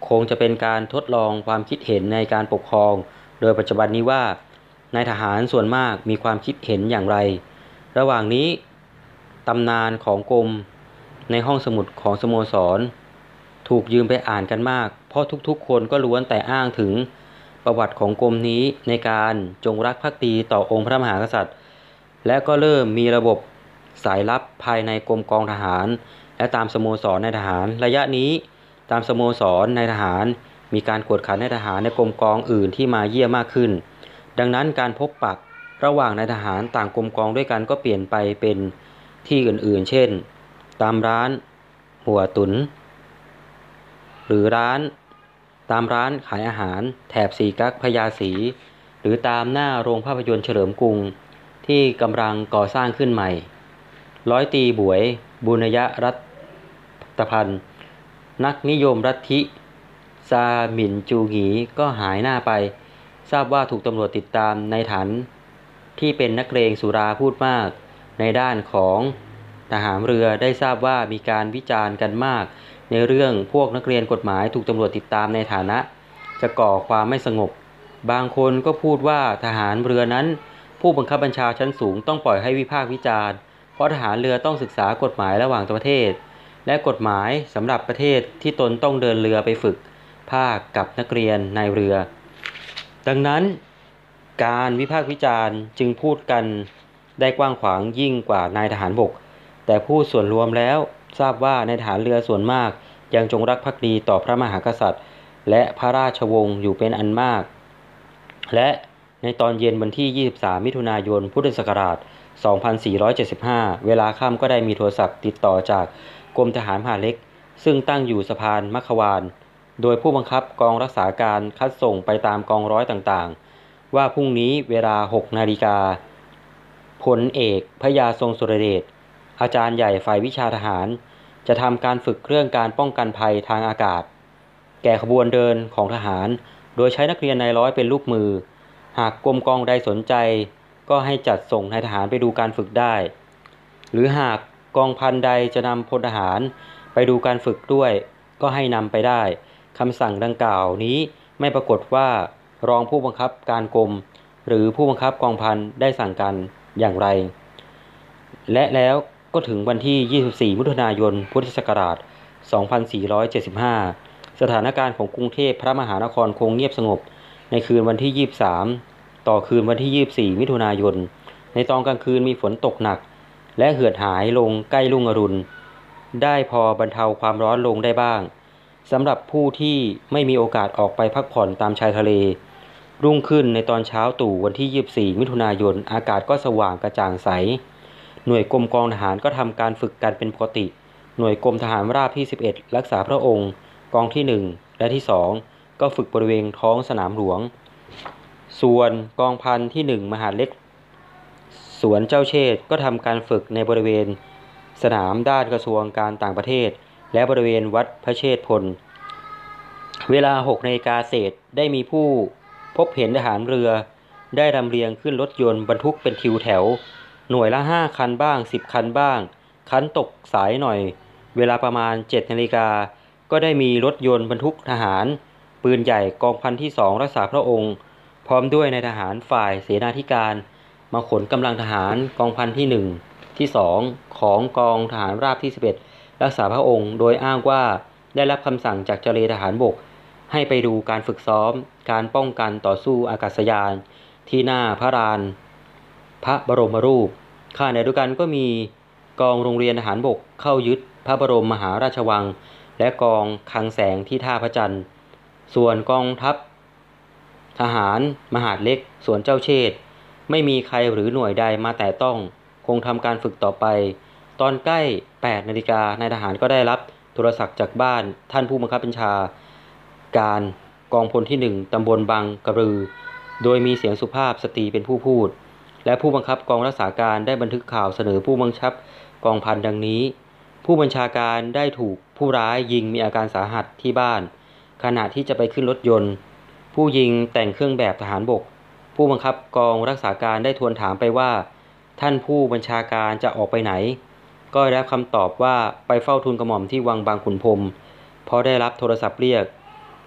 คงจะเป็นการทดลองความคิดเห็นในการปกครองโดยปัจจุบันนี้ว่านายทหารส่วนมากมีความคิดเห็นอย่างไรระหว่างนี้ตำนานของกรมในห้องสมุดของสโมสรถูกยืมไปอ่านกันมากเพราะทุกๆคนก็ล้วนแต่อ้างถึงประวัติของกรมนี้ในการจงรักภักดีต่อองค์พระมหากษัตริย์และก็เริ่มมีระบบสายลับภายในกรมกองทหารและตามสโมสรในทหารระยะนี้ตามสโมสรในทหารมีการกวดขันในทหารในกรมกองอื่นที่มาเยี่ยมมากขึ้นดังนั้นการพบปะระหว่างนายทหารต่างกรมกองด้วยกันก็เปลี่ยนไปเป็นที่อื่นๆเช่นตามร้านหัวตุนหรือร้านตามร้านขายอาหารแถบสีกั๊กพญาศรีหรือตามหน้าโรงภาพยนตร์เฉลิมกรุงที่กำลังก่อสร้างขึ้นใหม่ร้อยตรีบวยบุญยรัตพันธ์นักนิยมลัทธิซาหมินจูหงีก็หายหน้าไปทราบว่าถูกตำรวจติดตามในฐานที่เป็นนักเลงสุราพูดมากในด้านของทหารเรือได้ทราบว่ามีการวิจารณ์กันมากในเรื่องพวกนักเรียนกฎหมายถูกตำรวจติดตามในฐานะจะก่อความไม่สงบบางคนก็พูดว่าทหารเรือนั้นผู้บังคับบัญชาชั้นสูงต้องปล่อยให้วิพากษ์วิจารณ์เพราะทหารเรือต้องศึกษากฎหมายระหว่างประเทศและกฎหมายสำหรับประเทศที่ตนต้องเดินเรือไปฝึกภาคกับนักเรียนในเรือดังนั้นการวิพากษ์วิจารณ์จึงพูดกันได้กว้างขวางยิ่งกว่านายทหารบกแต่ผู้ส่วนรวมแล้วทราบว่านายทหารเรือส่วนมากยังจงรักภักดีต่อพระมหากษัตริย์และพระราชวงศ์อยู่เป็นอันมากและในตอนเย็นวันที่ยี่สิบสามมิถุนายนพุทธศักราชสองพันสี่ร้อยเจ็ดสิบห้าเวลาค่ำก็ได้มีโทรศัพท์ติดต่อจากกรมทหารมหาดเล็กซึ่งตั้งอยู่สะพานมัขวานโดยผู้บังคับกองรักษาการคัดส่งไปตามกองร้อยต่างๆว่าพรุ่งนี้เวลาหกนาฬิกาพลเอกพระยาทรงสุรเดชอาจารย์ใหญ่ฝ่ายวิชาทหารจะทำการฝึกเครื่องการป้องกันภัยทางอากาศแก่ขบวนเดินของทหารโดยใช้นักเรียนนายร้อยเป็นลูกมือหากกรมกองใดสนใจก็ให้จัดส่งนายทหารไปดูการฝึกได้หรือหากกองพันใดจะนำพลทหารไปดูการฝึกด้วยก็ให้นำไปได้คำสั่งดังกล่าวนี้ไม่ปรากฏว่ารองผู้บังคับการกรมหรือผู้บังคับกองพันได้สั่งการอย่างไรและแล้วก็ถึงวันที่ยี่สิบสี่มิถุนายนพุทธศักราชสองพันสี่ร้อยเจ็ดสิบห้าสถานการณ์ของกรุงเทพพระมหานครคงเงียบสงบในคืนวันที่ยี่สิบสามต่อคืนวันที่ยี่สิบสี่มิถุนายนในตอนกลางคืนมีฝนตกหนักและเหือดหายลงใกล้รุ่งอรุณได้พอบรรเทาความร้อนลงได้บ้างสำหรับผู้ที่ไม่มีโอกาสออกไปพักผ่อนตามชายทะเลรุ่งขึ้นในตอนเช้าตู่วันที่ยี่สิบสี่มิถุนายนอากาศก็สว่างกระจ่างใสหน่วยกรมกองทหารก็ทำการฝึกกันเป็นปกติหน่วยกรมทหารราบที่สิบเอ็ดรักษาพระองค์กองที่หนึ่งและที่สองก็ฝึกบริเวณท้องสนามหลวงส่วนกองพันที่หนึ่งมหาดเล็กสวนเจ้าเชษฐ์ก็ทำการฝึกในบริเวณสนามด้านกระทรวงการต่างประเทศและบริเวณวัดพระเชษฐพลเวลาหกนาฬิกาเศษได้มีผู้พบเห็นทหารเรือได้ลำเลียงขึ้นรถยนต์บรรทุกเป็นทิวแถวหน่วยละห้าคันบ้างสิบคันบ้างคันตกสายหน่อยเวลาประมาณเจ็ดนาฬิกาก็ได้มีรถยนต์บรรทุกทหารปืนใหญ่กองพันที่สองรักษาพระองค์พร้อมด้วยนายทหารฝ่ายเสนาธิการมาขนกำลังทหารกองพันที่หนึ่งที่สองของกองทหารราบที่สิบเอ็ดรักษาพระองค์โดยอ้างว่าได้รับคำสั่งจากเจรทหารบกให้ไปดูการฝึกซ้อมการป้องกันต่อสู้อากาศยานที่หน้าพระลานพระบรมรูปขณะเดียวกันก็มีกองโรงเรียนทหารบกเข้ายึดพระบรมมหาราชวังและกองคลังแสงที่ท่าพระจันทร์ส่วนกองทัพทหารมหาดเล็กสวนเจ้าเชษฐ์ไม่มีใครหรือหน่วยใดมาแต่ต้องคงทำการฝึกต่อไปตอนใกล้แปดนาฬิกานายทหารก็ได้รับโทรศัพท์จากบ้านท่านผู้บังคับบัญชาการกองพลที่หนึ่งตำบลบางกระบือโดยมีเสียงสุภาพสตรีเป็นผู้พูดและผู้บังคับกองรักษาการได้บันทึกข่าวเสนอผู้บังคับกองพันดังนี้ผู้บัญชาการได้ถูกผู้ร้ายยิงมีอาการสาหัสที่บ้านขณะที่จะไปขึ้นรถยนต์ผู้ยิงแต่งเครื่องแบบทหารบกผู้บังคับกองรักษาการได้ทวนถามไปว่าท่านผู้บัญชาการจะออกไปไหนก็ได้รับคำตอบว่าไปเฝ้าทูลกระหม่อมที่วังบางขุนพรหมเพราะได้รับโทรศัพท์เรียก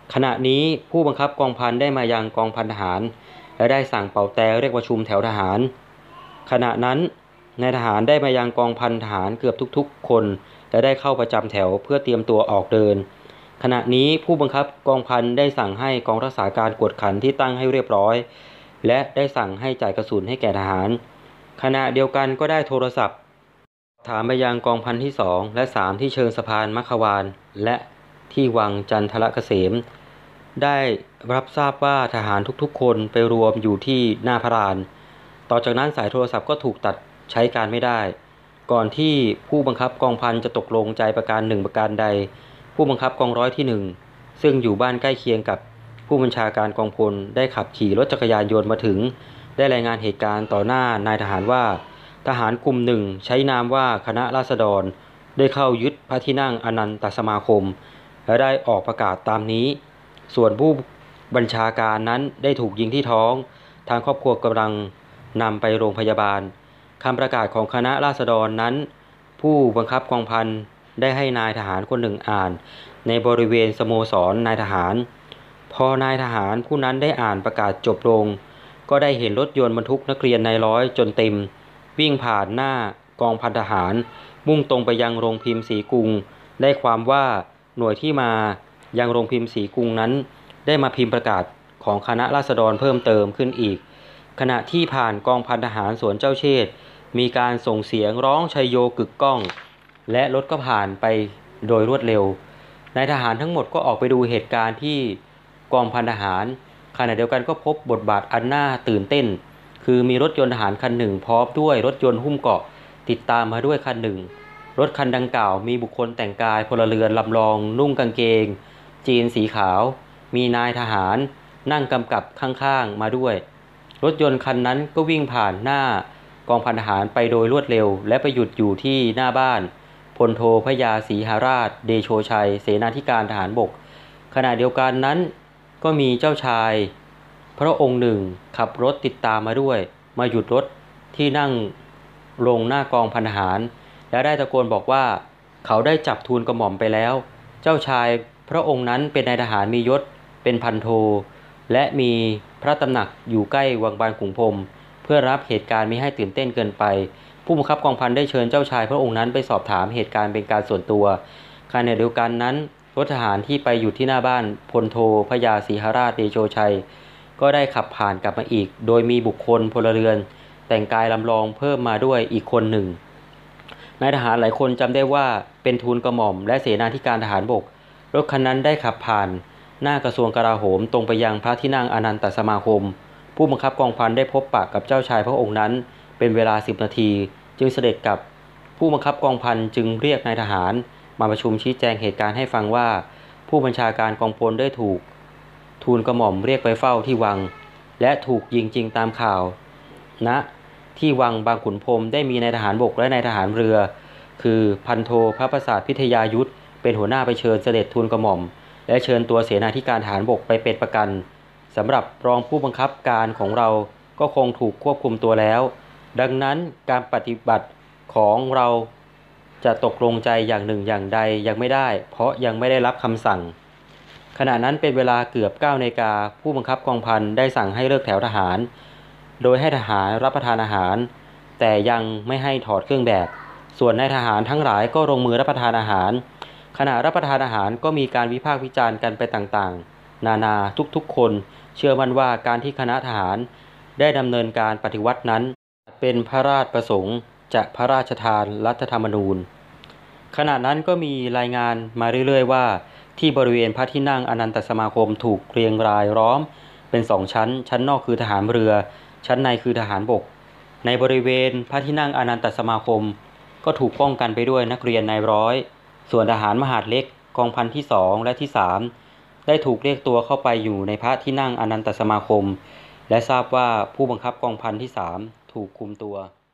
ขณะนี้ผู้บังคับกองพันได้มายังกองพันทหารและได้สั่งเป่าแตรเรียกประชุมแถวทหารขณะนั้นนายทหารได้มายังกองพันทหารเกือบทุกๆคนและได้เข้าประจำแถวเพื่อเตรียมตัวออกเดินขณะนี้ผู้บังคับกองพันได้สั่งให้กองรักษาการกวดขันที่ตั้งให้เรียบร้อยและได้สั่งให้จ่ายกระสุนให้แก่ทหารขณะเดียวกันก็ได้โทรศัพท์ถามไปยังกองพันที่สองและสามที่เชิงสะพานมัขวานและที่วังจันทรเกษมได้รับทราบว่าทหารทุกๆคนไปรวมอยู่ที่หน้าพระลานต่อจากนั้นสายโทรศัพท์ก็ถูกตัดใช้การไม่ได้ก่อนที่ผู้บังคับกองพันจะตกลงใจประการหนึ่งประการใดผู้บังคับกองร้อยที่หนึ่งซึ่งอยู่บ้านใกล้เคียงกับผู้บัญชาการกองพลได้ขับขี่รถจักรยานยนต์มาถึงได้รายงานเหตุการณ์ต่อหน้านายทหารว่าทหารกลุ่มหนึ่งใช้นามว่าคณะราษฎรได้เข้ายึดพระที่นั่งอนันตสมาคมและได้ออกประกาศตามนี้ส่วนผู้บัญชาการนั้นได้ถูกยิงที่ท้องทางครอบครัวกำลังนำไปโรงพยาบาลคำประกาศของคณะราษฎรนั้นผู้บังคับกองพันได้ให้นายทหารคนหนึ่งอ่านในบริเวณสโมสรนายทหารพอนายทหารผู้นั้นได้อ่านประกาศจบลงก็ได้เห็นรถยนต์บรรทุกนักเรียนนายร้อยจนเต็มวิ่งผ่านหน้ากองพันทหารมุ่งตรงไปยังโรงพิมพ์ศรีกรุงได้ความว่าหน่วยที่มายังโรงพิมพ์ศรีกรุงนั้นได้มาพิมพ์ประกาศของคณะราษฎรเพิ่มเติมขึ้นอีกขณะที่ผ่านกองพันทหารสวนเจ้าเชษฐ์มีการส่งเสียงร้องชัยโยกึกก้องและรถก็ผ่านไปโดยรวดเร็วนายทหารทั้งหมดก็ออกไปดูเหตุการณ์ที่กองพันทหารขณะเดียวกันก็พบบทบาทอันน่าตื่นเต้นคือมีรถยนต์ทหารคันหนึ่งพร้อมด้วยรถยนต์หุ้มเกราะติดตามมาด้วยคันหนึ่งรถคันดังกล่าวมีบุคคลแต่งกายพลเรือนลำลองนุ่งกางเกงจีนสีขาวมีนายทหารนั่งกำกับข้างๆมาด้วยรถยนต์คันนั้นก็วิ่งผ่านหน้ากองพันทหารไปโดยรวดเร็วและไปหยุดอยู่ที่หน้าบ้านพลโทพยาศรีหราชเดโชชัยเสนาธิการทหารบกขณะเดียวกันนั้นก็มีเจ้าชายพระองค์หนึ่งขับรถติดตามมาด้วยมาหยุดรถที่นั่งลงหน้ากองพันทหารและได้ตะโกนบอกว่าเขาได้จับทูลกระหม่อมไปแล้วเจ้าชายพระองค์นั้นเป็นนายทหารมียศเป็นพันโทและมีพระตำหนักอยู่ใกล้วังบางขุนพรหมเพื่อรับเหตุการณ์มิให้ตื่นเต้นเกินไปผู้บังคับกองพันได้เชิญเจ้าชายพระองค์นั้นไปสอบถามเหตุการณ์เป็นการส่วนตัวขณะเดียวกันนั้นรถทหารที่ไปอยู่ที่หน้าบ้านพลโทพยาศรีหราชเดโชชัยก็ได้ขับผ่านกลับมาอีกโดยมีบุคคลพลเรือนแต่งกายลำลองเพิ่มมาด้วยอีกคนหนึ่งนายทหารหลายคนจำได้ว่าเป็นทูลกระหม่อมและเสนาธิการทหารบกรถคันนั้นได้ขับผ่านหน้ากระทรวงกลาโหมตรงไปยังพระที่นั่งอนันตสมาคมผู้บังคับกองพันได้พบปะกับเจ้าชายพระองค์นั้นเป็นเวลาสิบนาทีจึงเสด็จกับผู้บังคับกองพันจึงเรียกนายทหารมาประชุมชี้แจงเหตุการณ์ให้ฟังว่าผู้บัญชาการกองพลได้ถูกทูลกระหม่อมเรียกไปเฝ้าที่วังและถูกยิงจริงตามข่าวณนะที่วังบางขุนพรหมได้มีนายทหารบกและนายทหารเรือคือพันโทพระประสาทพิทยายุทธเป็นหัวหน้าไปเชิญเสด็จทูลกระหม่อมและเชิญตัวเสนาธิการทหารบกไปเป็นประกันสำหรับรองผู้บังคับการของเราก็คงถูกควบคุมตัวแล้วดังนั้นการปฏิบัติของเราจะตกลงใจอย่างหนึ่งอย่างใดยังไม่ได้เพราะยังไม่ได้รับคำสั่งขณะนั้นเป็นเวลาเกือบเก้านาฬิกาผู้บังคับกองพันได้สั่งให้เลิกแถวทหารโดยให้ทหารรับประทานอาหารแต่ยังไม่ให้ถอดเครื่องแบบส่วนนายทหารทั้งหลายก็ลงมือรับประทานอาหารขณะรับประทานอาหารก็มีการวิพากษ์วิจารณ์กันไปต่างๆนานาทุกๆคนเชื่อมั่นว่าการที่คณะทหารได้ดำเนินการปฏิวัตินั้นเป็นพระราชประสงค์จะพระราชทานรัฐธรรมนูญขณะนั้นก็มีรายงานมาเรื่อยๆว่าที่บริเวณพระที่นั่งอนันตสมาคมถูกเรียงรายล้อมเป็นสองชั้นชั้นนอกคือทหารเรือชั้นในคือทหารบกในบริเวณพระที่นั่งอนันตสมาคมก็ถูกป้องกันไปด้วยนักเรียนนายร้อยส่วนทหารมหาดเล็กกองพันที่สองและที่สามได้ถูกเรียกตัวเข้าไปอยู่ในพระที่นั่งอนันตสมาคมและทราบว่าผู้บังคับกองพันที่สามถูกคุมตัว